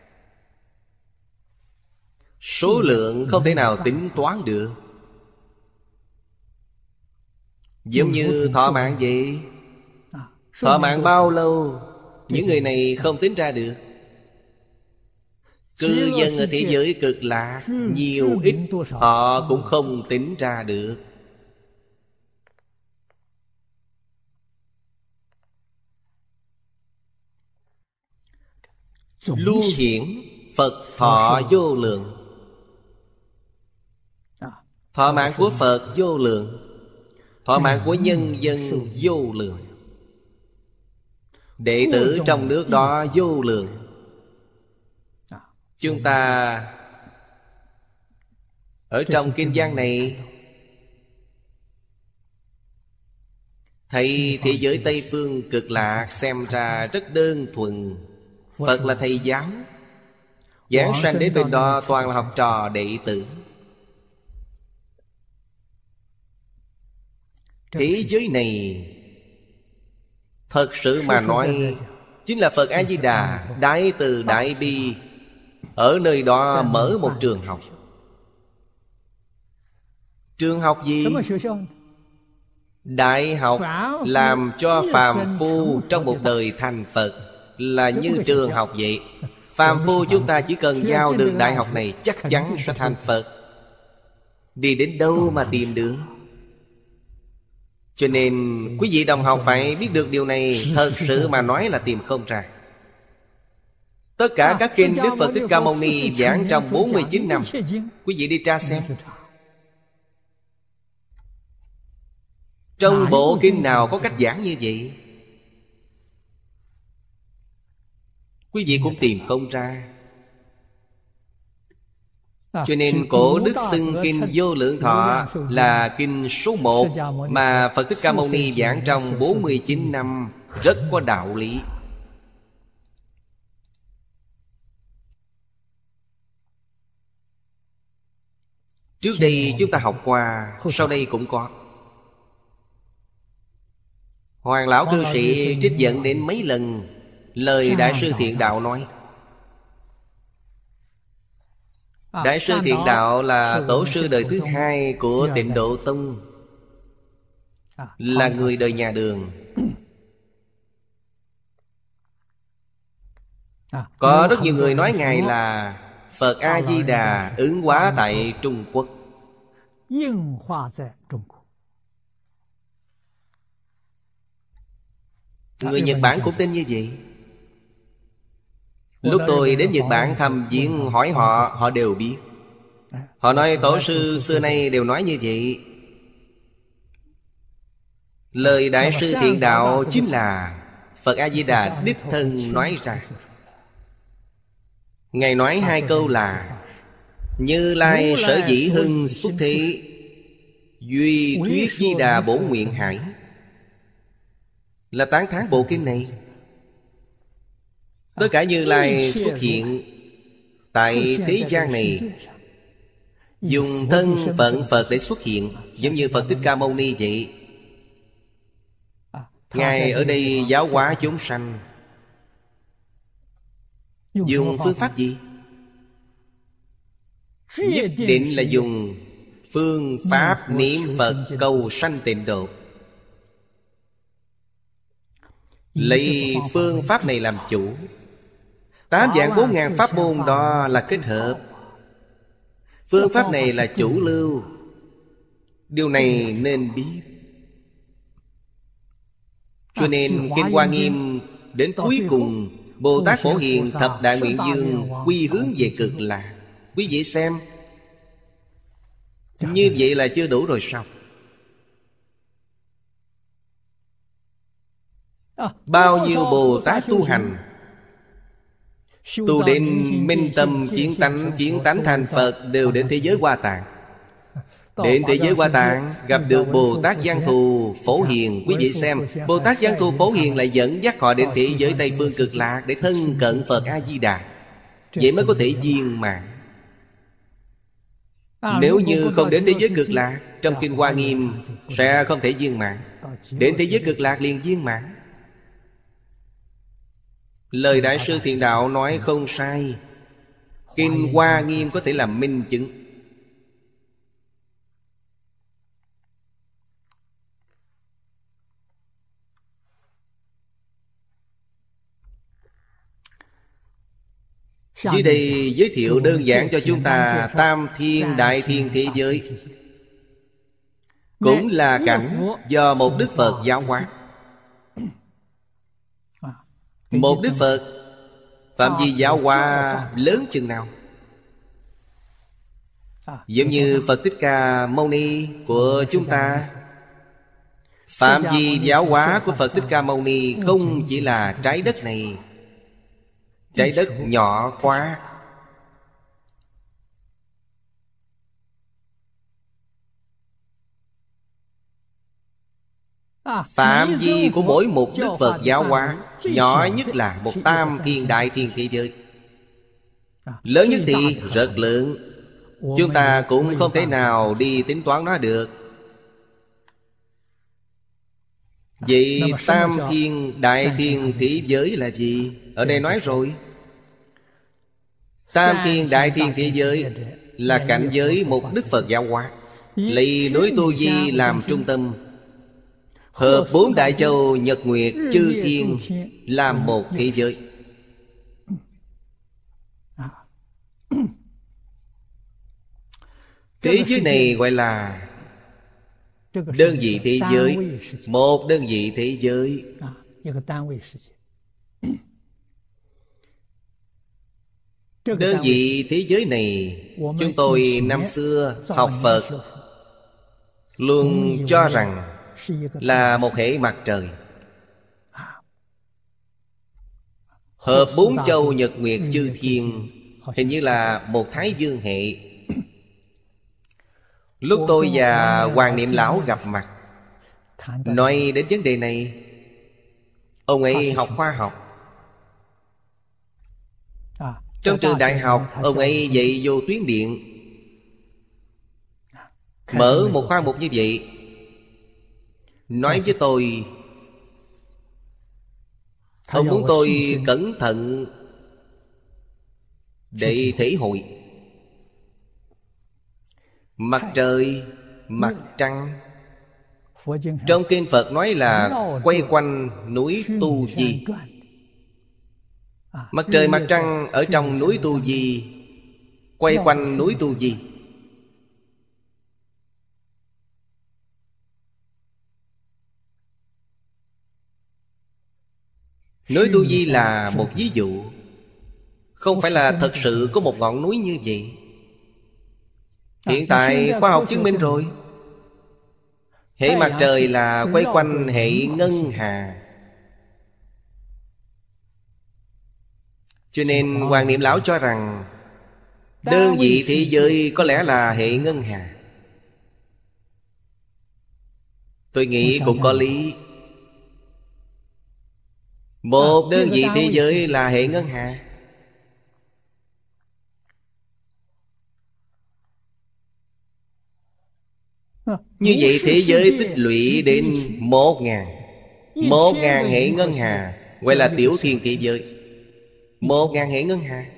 số lượng không thể nào tính toán được. Giống như thọ mạng vậy, thọ mạng bao lâu, những người này không tính ra được. Cư dân ở thế giới Cực Lạc nhiều ít, họ cũng không tính ra được. Lưu hiển Phật thọ vô lượng. Thọ mạng của Phật vô lượng, thọ mạng của nhân dân vô lượng, đệ tử trong nước đó vô lượng. Chúng ta ở trong kinh văn này thấy thế giới Tây Phương Cực Lạc xem ra rất đơn thuần. Phật là thầy giáo, giảng sanh đến bên đó toàn là học trò đệ tử. Thế giới này thật sự mà nói, chính là Phật A-di-đà Đại Từ Đại Bi ở nơi đó mở một trường học. Trường học gì? Đại học làm cho phàm phu trong một đời thành Phật, là như trường học vậy. Phàm phu chúng ta chỉ cần vào được đại học này, chắc chắn sẽ thành Phật. Đi đến đâu mà tìm được? Cho nên quý vị đồng học phải biết được điều này. Thật sự mà nói là tìm không ra. Tất cả các kinh Đức Phật Thích Ca Mâu Ni giảng trong bốn mươi chín năm, quý vị đi tra xem, trong bộ kinh nào có cách giảng như vậy? Quý vị cũng tìm không ra. Cho nên cổ đức xưng kinh Vô Lượng Thọ là kinh số một mà Phật Thích Ca Mâu Ni giảng trong bốn mươi chín năm, rất có đạo lý. Trước đây chúng ta học qua, sau đây cũng có. Hoàng lão cư sĩ trích dẫn đến mấy lần Lời Đại sư Thiện Đạo nói. Đại sư Thiện Đạo là tổ sư đời thứ hai của Tịnh Độ Tông, là người đời nhà Đường. Có rất nhiều người nói Ngài là Phật A-di-đà ứng hóa tại Trung Quốc. Người Nhật Bản cũng tin như vậy. Lúc tôi đến Nhật Bản thăm viếng hỏi họ, họ đều biết. Họ nói tổ sư xưa nay đều nói như vậy. Lời Đại sư Thiện Đạo chính là Phật A-di-đà đích thân nói ra. Ngài nói hai câu là: Như Lai sở dĩ hưng xuất thế, duy thuyết Di Đà bổn nguyện hải, là tán thán bộ kinh này. Tất cả Như Lai xuất hiện tại thế gian này, dùng thân phận Phật để xuất hiện, giống như Phật Thích Ca Mâu Ni vậy. Ngài ở đây giáo hóa chúng sanh. Dùng phương pháp gì? Nhất định là dùng phương pháp niệm Phật cầu sanh tịnh độ. Lấy phương pháp này làm chủ. Tám vạn bốn ngàn pháp môn đó là kết hợp. Phương pháp này là chủ lưu. Điều này nên biết. Cho nên Kinh Hoa Nghiêm đến cuối cùng, Bồ Tát Phổ Hiền Thập Đại Nguyện Dương quy hướng về Cực Lạc. Quý vị xem, như vậy là chưa đủ rồi sao? Bao nhiêu Bồ Tát tu hành, tu đến minh tâm kiến tánh, kiến tánh thành Phật, đều đến thế giới Hoa Tạng. Đến thế giới Hoa Tạng gặp được Bồ Tát Giang Thù Phổ Hiền. Quý vị xem, Bồ Tát Giang Thù Phổ Hiền lại dẫn dắt họ đến thế giới Tây Phương Cực Lạc để thân cận Phật A-di-đà. Vậy mới có thể viên mãn. Nếu như không đến thế giới Cực Lạc, trong Kinh Hoa Nghiêm sẽ không thể viên mãn. Đến thế giới Cực Lạc liền viên mãn. Lời Đại sư Thiện Đạo nói không sai. Kinh Hoa Nghiêm có thể làm minh chứng. Dưới đây giới thiệu đơn giản cho chúng ta Tam Thiên Đại Thiên thế giới, cũng là cảnh do một Đức Phật giáo hóa. Một Đức Phật phạm vi giáo hóa lớn chừng nào? Giống như Phật Thích Ca Mâu Ni của chúng ta. Phạm vi giáo hóa của Phật Thích Ca Mâu Ni không chỉ là trái đất này. Trái đất nhỏ quá. Phạm vi của mỗi một Đức Phật giáo hóa nhỏ nhất là một Tam Thiên Đại Thiên thế giới. Lớn nhất thì rất lớn. Chúng ta cũng không thể nào đi tính toán nó được. Vậy Tam Thiên Đại Thiên thế giới là gì? Ở đây nói rồi. Tam Thiên Đại Thiên thế giới là cảnh giới một Đức Phật giáo hóa, lấy núi Tu Di làm trung tâm, hợp bốn đại châu nhật nguyệt chư thiên làm một thế giới. Thế giới này gọi là đơn vị thế giới. Một đơn vị thế giới. Đơn vị thế giới này, chúng tôi năm xưa học Phật luôn cho rằng là một hệ mặt trời, hợp bốn châu nhật nguyệt chư thiên, hình như là một thái dương hệ. Lúc tôi và Hoàng Niệm Lão gặp mặt, nói đến vấn đề này. Ông ấy học khoa học. Trong trường đại học, ông ấy dạy vô tuyến điện, mở một khoa mục như vậy. Nói với tôi, Ông muốn tôi cẩn thận để thể hội mặt trời, mặt trăng. Trong kinh Phật nói là quay quanh núi Tu Di. Mặt trời mặt trăng ở trong núi Tu Di, quay quanh núi Tu Di. Núi Tu Di là một ví dụ, không phải là thật sự có một ngọn núi như vậy. Hiện tại khoa học chứng minh rồi, hệ mặt trời là quay quanh hệ ngân hà. Cho nên Hoàng Niệm Lão cho rằng đơn vị thế giới có lẽ là hệ ngân hà. Tôi nghĩ cũng có lý. Một đơn vị thế giới là hệ ngân hà. Như vậy thế giới tích lũy đến một ngàn Một ngàn hệ ngân hà, gọi là tiểu thiên thế giới. Một ngàn hệ ngân hà.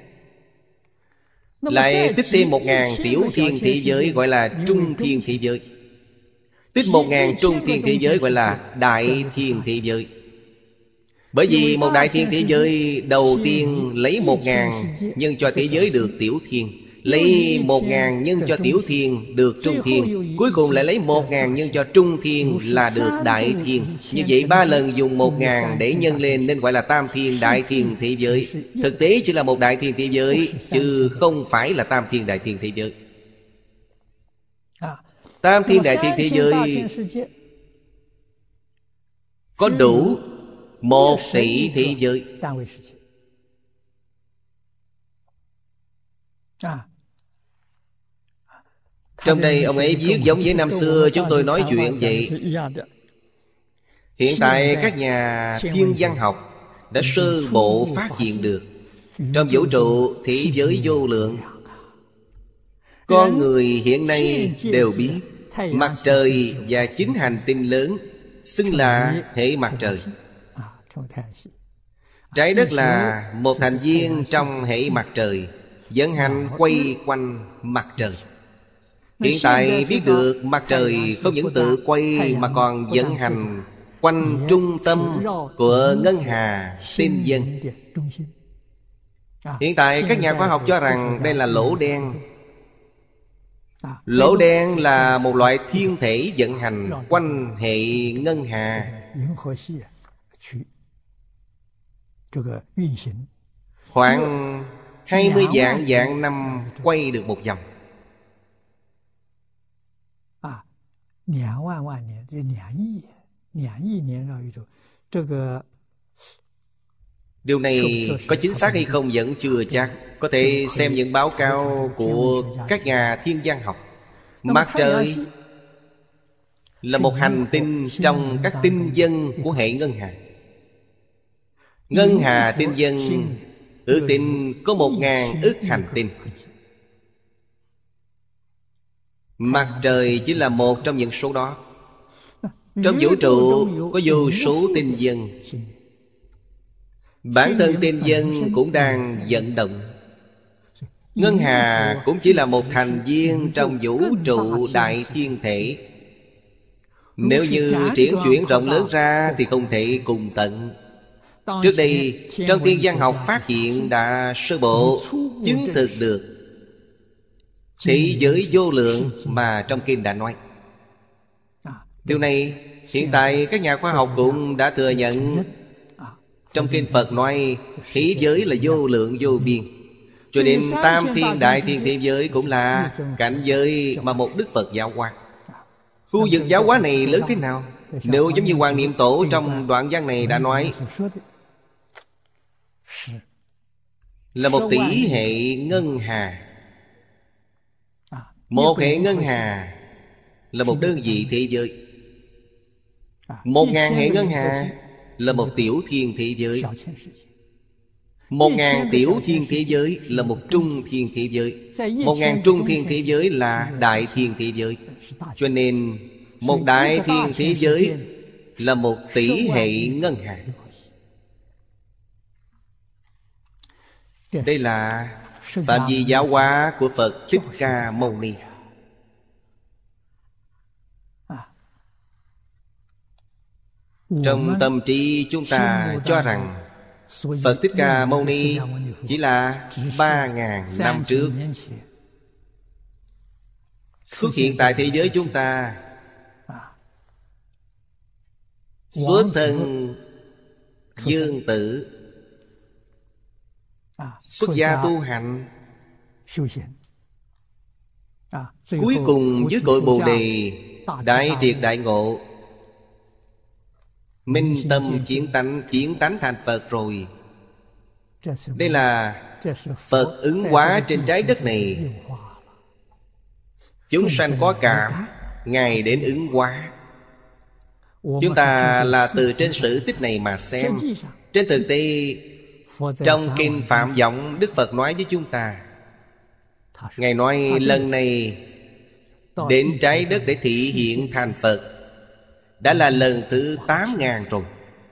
Lại tích thêm một ngàn tiểu thiên thế giới, gọi là trung thiên thế giới. Tích một ngàn trung thiên thế giới, gọi là đại thiên thế giới. Bởi vì một đại thiên thế giới đầu tiên lấy một ngàn nhân cho thế giới được tiểu thiên, lấy một ngàn nhân cho tiểu thiên được trung thiên, cuối cùng lại lấy một ngàn nhân cho trung thiên là được đại thiên. Như vậy ba lần dùng một ngàn để nhân lên nên gọi là tam thiên đại thiên thế giới. Thực tế chỉ là một đại thiên thế giới, chứ không phải là tam thiên đại thiên thế giới. Tam thiên đại thiên thế giới có đủ một tỷ thế giới. Trong đây ông ấy viết giống với năm xưa chúng tôi nói chuyện vậy. Hiện tại các nhà thiên văn học đã sơ bộ phát hiện được trong vũ trụ thế giới vô lượng. Con người hiện nay đều biết mặt trời và chính hành tinh lớn xưng là hệ mặt trời. Trái đất là một thành viên trong hệ mặt trời, vận hành quay quanh mặt trời. Hiện tại biết được mặt trời không những tự quay mà còn vận hành quanh trung tâm của ngân hà tinh vân. Hiện tại các nhà khoa học cho rằng đây là lỗ đen. Lỗ đen là một loại thiên thể vận hành quanh hệ ngân hà, khoảng hai mươi vạn vạn năm quay được một vòng. Điều này có chính xác hay không vẫn chưa chắc. Có thể xem những báo cáo của các nhà thiên văn học. Mặt trời là một hành tinh trong các tinh vân của hệ ngân hà. Ngân hà tinh vân ước tính có một ngàn ức hành tinh. Mặt trời chỉ là một trong những số đó. Trong vũ trụ có vô số tinh vân. Bản thân tinh vân cũng đang vận động. Ngân hà cũng chỉ là một thành viên trong vũ trụ đại thiên thể. Nếu như triển chuyển rộng lớn ra thì không thể cùng tận. Trước đây trong thiên văn học phát hiện đã sơ bộ chứng thực được thế giới vô lượng mà trong kinh đã nói. Điều này hiện tại các nhà khoa học cũng đã thừa nhận. Trong kinh Phật nói thế giới là vô lượng vô biên. Cho nên tam thiên đại thiên thế giới cũng là cảnh giới mà một Đức Phật giáo hóa. Khu vực giáo hóa này lớn thế nào? Nếu giống như Hoàng Niệm Tổ trong đoạn văn này đã nói, là một tỷ hệ ngân hà. Một hệ ngân hà là một đơn vị thế giới. Một ngàn hệ ngân hà là một tiểu thiên thế giới. Một ngàn tiểu thiên thế giới là một trung thiên thế giới. Một ngàn trung thiên thế giới là đại thiên thế giới. Cho nên một đại thiên thế giới là một tỷ hệ ngân hà. Đây là phạm vi giáo hóa của Phật Thích Ca Mâu Ni. Trong tâm trí chúng ta cho rằng Phật Thích Ca Mâu Ni chỉ là ba ngàn năm trước xuất hiện tại thế giới chúng ta, xuất thân dương tử, xuất gia tu hành, cuối cùng dưới cội Bồ Đề đại triệt đại ngộ, minh tâm kiến tánh, kiến tánh thành Phật rồi. Đây là Phật ứng hóa trên trái đất này. Chúng sanh có cảm, Ngài đến ứng hóa. Chúng ta là từ trên sử tích này mà xem. Trên thực tế, trong Kinh Phạm Vọng, Đức Phật nói với chúng ta, Ngài nói lần này đến trái đất để thị hiện thành Phật đã là lần thứ tám ngàn rồi.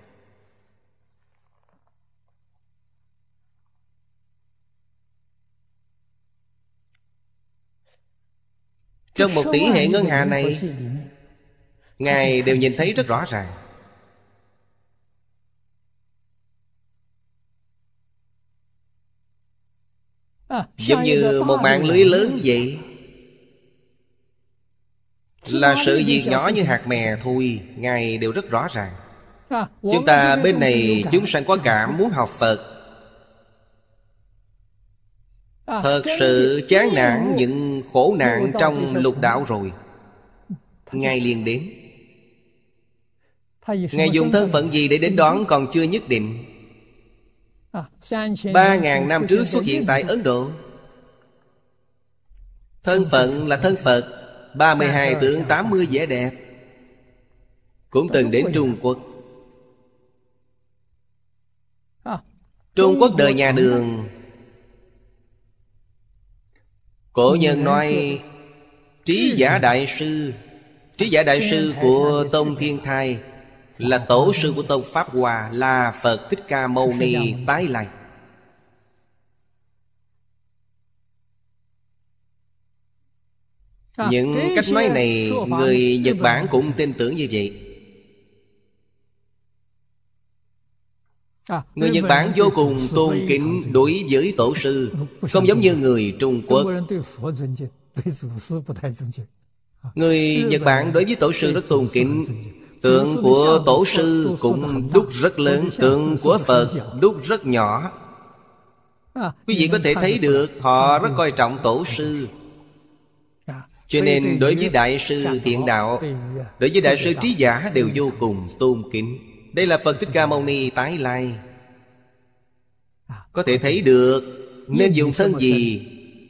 Trong một tỷ hệ ngân hà này, Ngài đều nhìn thấy rất rõ ràng. Giống như một mạng lưới lớn vậy, là sự việc nhỏ như hạt mè thôi, Ngài đều rất rõ ràng. Chúng ta bên này chúng sanh có cảm muốn học Phật, thật sự chán nản những khổ nạn trong lục đạo rồi, Ngài liền đến. Ngài dùng thân phận gì để đến đón còn chưa nhất định. Ba ngàn năm trước xuất hiện tại Ấn Độ. Thân phận là thân Phật, ba mươi hai tướng tám mươi vẻ đẹp. Cũng từng đến Trung Quốc. Trung Quốc đời nhà Đường, cổ nhân nói Trí Giả Đại Sư. Trí Giả Đại Sư của Tông Thiên Thai là tổ sư của Tông Pháp Hoa, là Phật Thích Ca Mâu Ni tái lai. Những cách nói này người Nhật Bản cũng tin tưởng như vậy. Người Nhật Bản vô cùng tôn kính đối với tổ sư, không giống như người Trung Quốc. Người Nhật Bản đối với tổ sư rất tôn kính. Tượng của tổ sư cũng đúc rất lớn, tượng của Phật đúc rất nhỏ. Quý vị có thể thấy được họ rất coi trọng tổ sư. Cho nên đối với Đại sư Thiện Đạo, đối với Đại sư Trí Giả đều vô cùng tôn kính. Đây là Phật Thích Ca Mâu Ni tái lai. Có thể thấy được nên dùng thân gì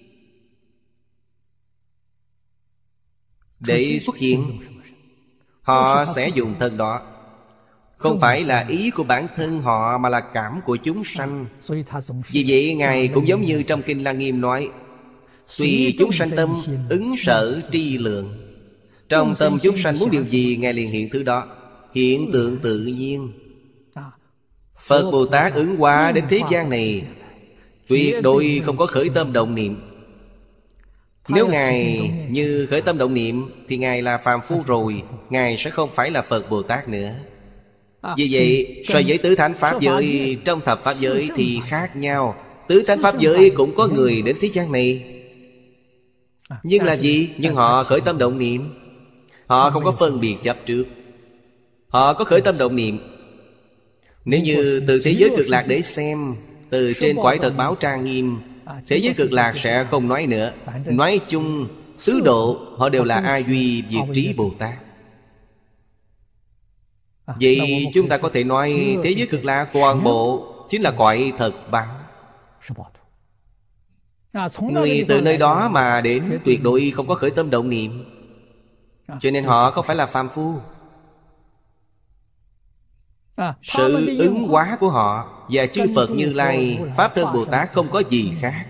để xuất hiện, họ sẽ dùng thân đó. Không phải là ý của bản thân họ, mà là cảm của chúng sanh. Vì vậy Ngài cũng giống như trong Kinh Lăng Nghiêm nói, tùy chúng sanh tâm, ứng sở tri lượng. Trong tâm chúng sanh muốn điều gì, Ngài liền hiện thứ đó. Hiện tượng tự nhiên. Phật Bồ Tát ứng hóa đến thế gian này, tuyệt đối không có khởi tâm động niệm. Nếu Ngài như khởi tâm động niệm thì Ngài là phàm phu rồi, Ngài sẽ không phải là Phật Bồ Tát nữa. Vì vậy so với tứ thánh Pháp giới, trong thập Pháp giới thì khác nhau. Tứ thánh Pháp giới cũng có người đến thế gian này, nhưng là gì? Nhưng họ khởi tâm động niệm. Họ không có phân biệt chấp trước. Họ có khởi tâm động niệm. Nếu như từ thế giới cực lạc để xem, từ trên cõi thật báo trang nghiêm, thế giới cực lạc sẽ không nói nữa. Nói chung tứ độ họ đều là A Duy Diệt Trí Bồ Tát. Vậy chúng ta có thể nói thế giới cực lạc toàn bộ chính là cõi thật báo. Người từ nơi đó mà đến tuyệt đối không có khởi tâm động niệm, cho nên họ không phải là phàm phu. Sự ứng hóa của họ và chư Phật Như Lai, Pháp Thân Bồ Tát không có gì khác.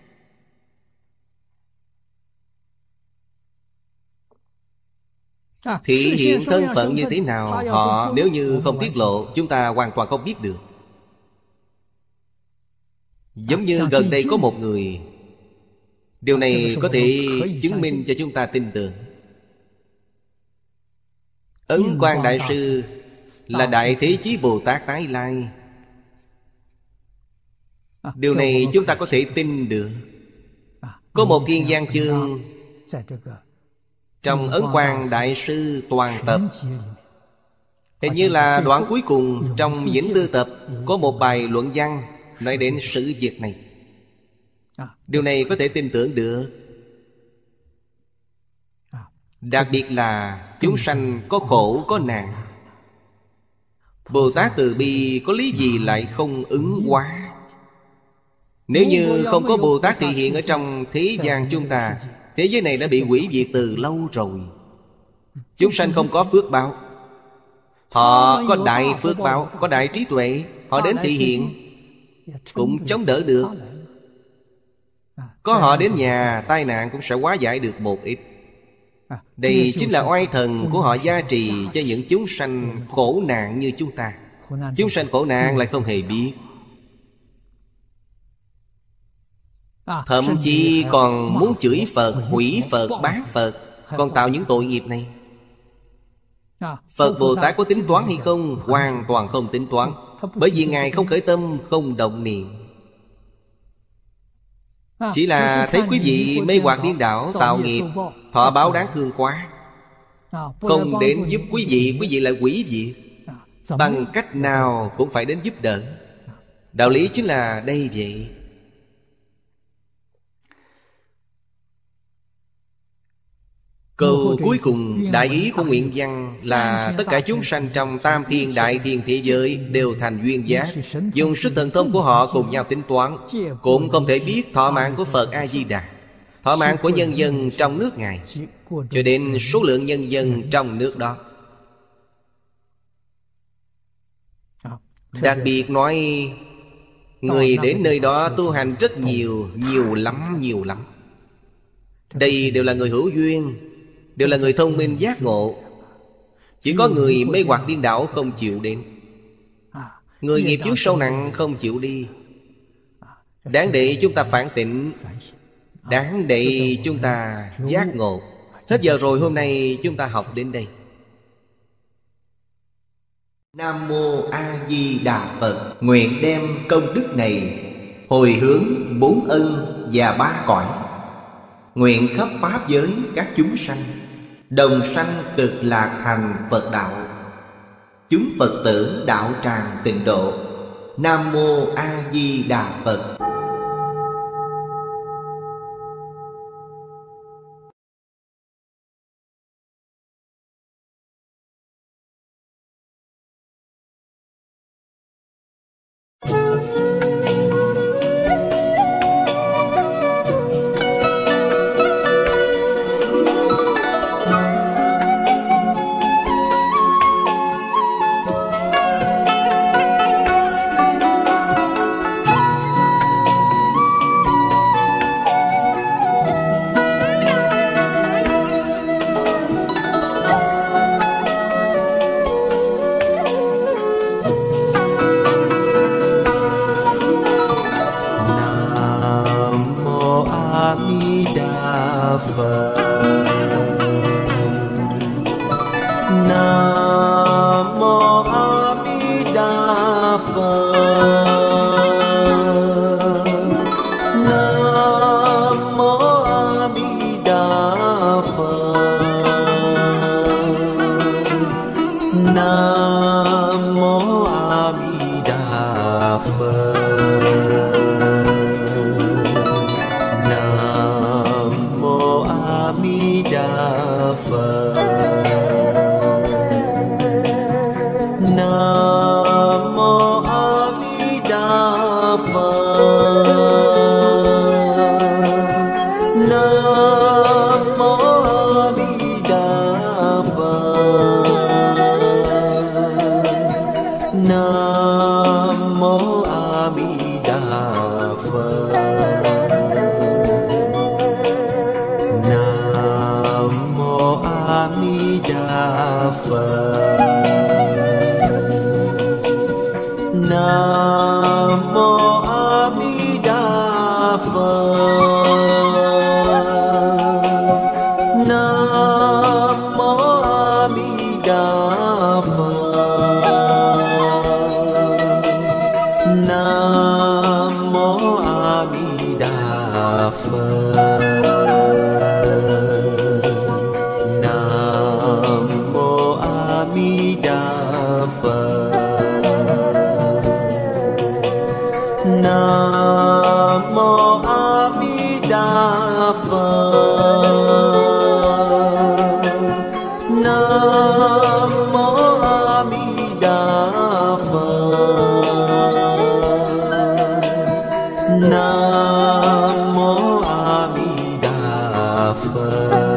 Thị hiện thân phận như thế nào, họ nếu như không tiết lộ, chúng ta hoàn toàn không biết được. Giống như gần đây có một người. Điều này có thể chứng minh cho chúng ta tin tưởng. Ấn Quang Đại Sư là Đại Thế Chí Bồ Tát tái lai. Điều này chúng ta có thể tin được. Có một thiên văn chương trong Ấn Quang Đại Sư toàn tập, hình như là đoạn cuối cùng trong Vĩnh Tư tập, có một bài luận văn nói đến sự việc này. Điều này có thể tin tưởng được. Đặc biệt là chúng sanh có khổ có nạn, Bồ Tát từ bi có lý gì lại không ứng hóa? Nếu như không có Bồ Tát thị hiện ở trong thế gian chúng ta, thế giới này đã bị hủy diệt từ lâu rồi. Chúng sanh không có phước báo, họ có đại phước báo, có đại trí tuệ, họ đến thị hiện cũng chống đỡ được. Có họ đến nhà, tai nạn cũng sẽ hóa giải được một ít. Đây chính là oai thần của họ gia trì cho những chúng sanh khổ nạn như chúng ta. Chúng sanh khổ nạn lại không hề biết, thậm chí còn muốn chửi Phật, hủy Phật, bán Phật, còn tạo những tội nghiệp này. Phật Bồ Tát có tính toán hay không? Hoàn toàn không tính toán. Bởi vì Ngài không khởi tâm, không động niệm. Chỉ là thấy quý vị mê hoặc điên đảo, tạo nghiệp, thọ báo đáng thương quá, không đến giúp quý vị, quý vị lại hủy diệt. Bằng cách nào cũng phải đến giúp đỡ. Đạo lý chính là đây vậy. Câu cuối cùng đại ý của nguyện văn là tất cả chúng sanh trong tam thiên đại thiên thế giới đều thành duyên giác, dùng sức thần thông của họ cùng nhau tính toán, cũng không thể biết thọ mạng của Phật A-di-đà, thọ mạng của nhân dân trong nước Ngài, cho đến số lượng nhân dân trong nước đó. Đặc biệt nói, người đến nơi đó tu hành rất nhiều, nhiều lắm, nhiều lắm. Đây đều là người hữu duyên, đều là người thông minh giác ngộ. Chỉ có người mê hoặc điên đảo không chịu đến, người nghiệp chướng sâu nặng không chịu đi. Đáng để chúng ta phản tỉnh, đáng để chúng ta giác ngộ. Hết giờ rồi, hôm nay chúng ta học đến đây. Nam Mô A Di Đà Phật. Nguyện đem công đức này hồi hướng bốn ân và ba cõi, nguyện khắp pháp giới các chúng sanh đồng sanh cực lạc thành Phật đạo, chúng Phật tử đạo tràng tịnh độ. Nam Mô A Di Đà Phật. Nam Mô A Di Đà Phật.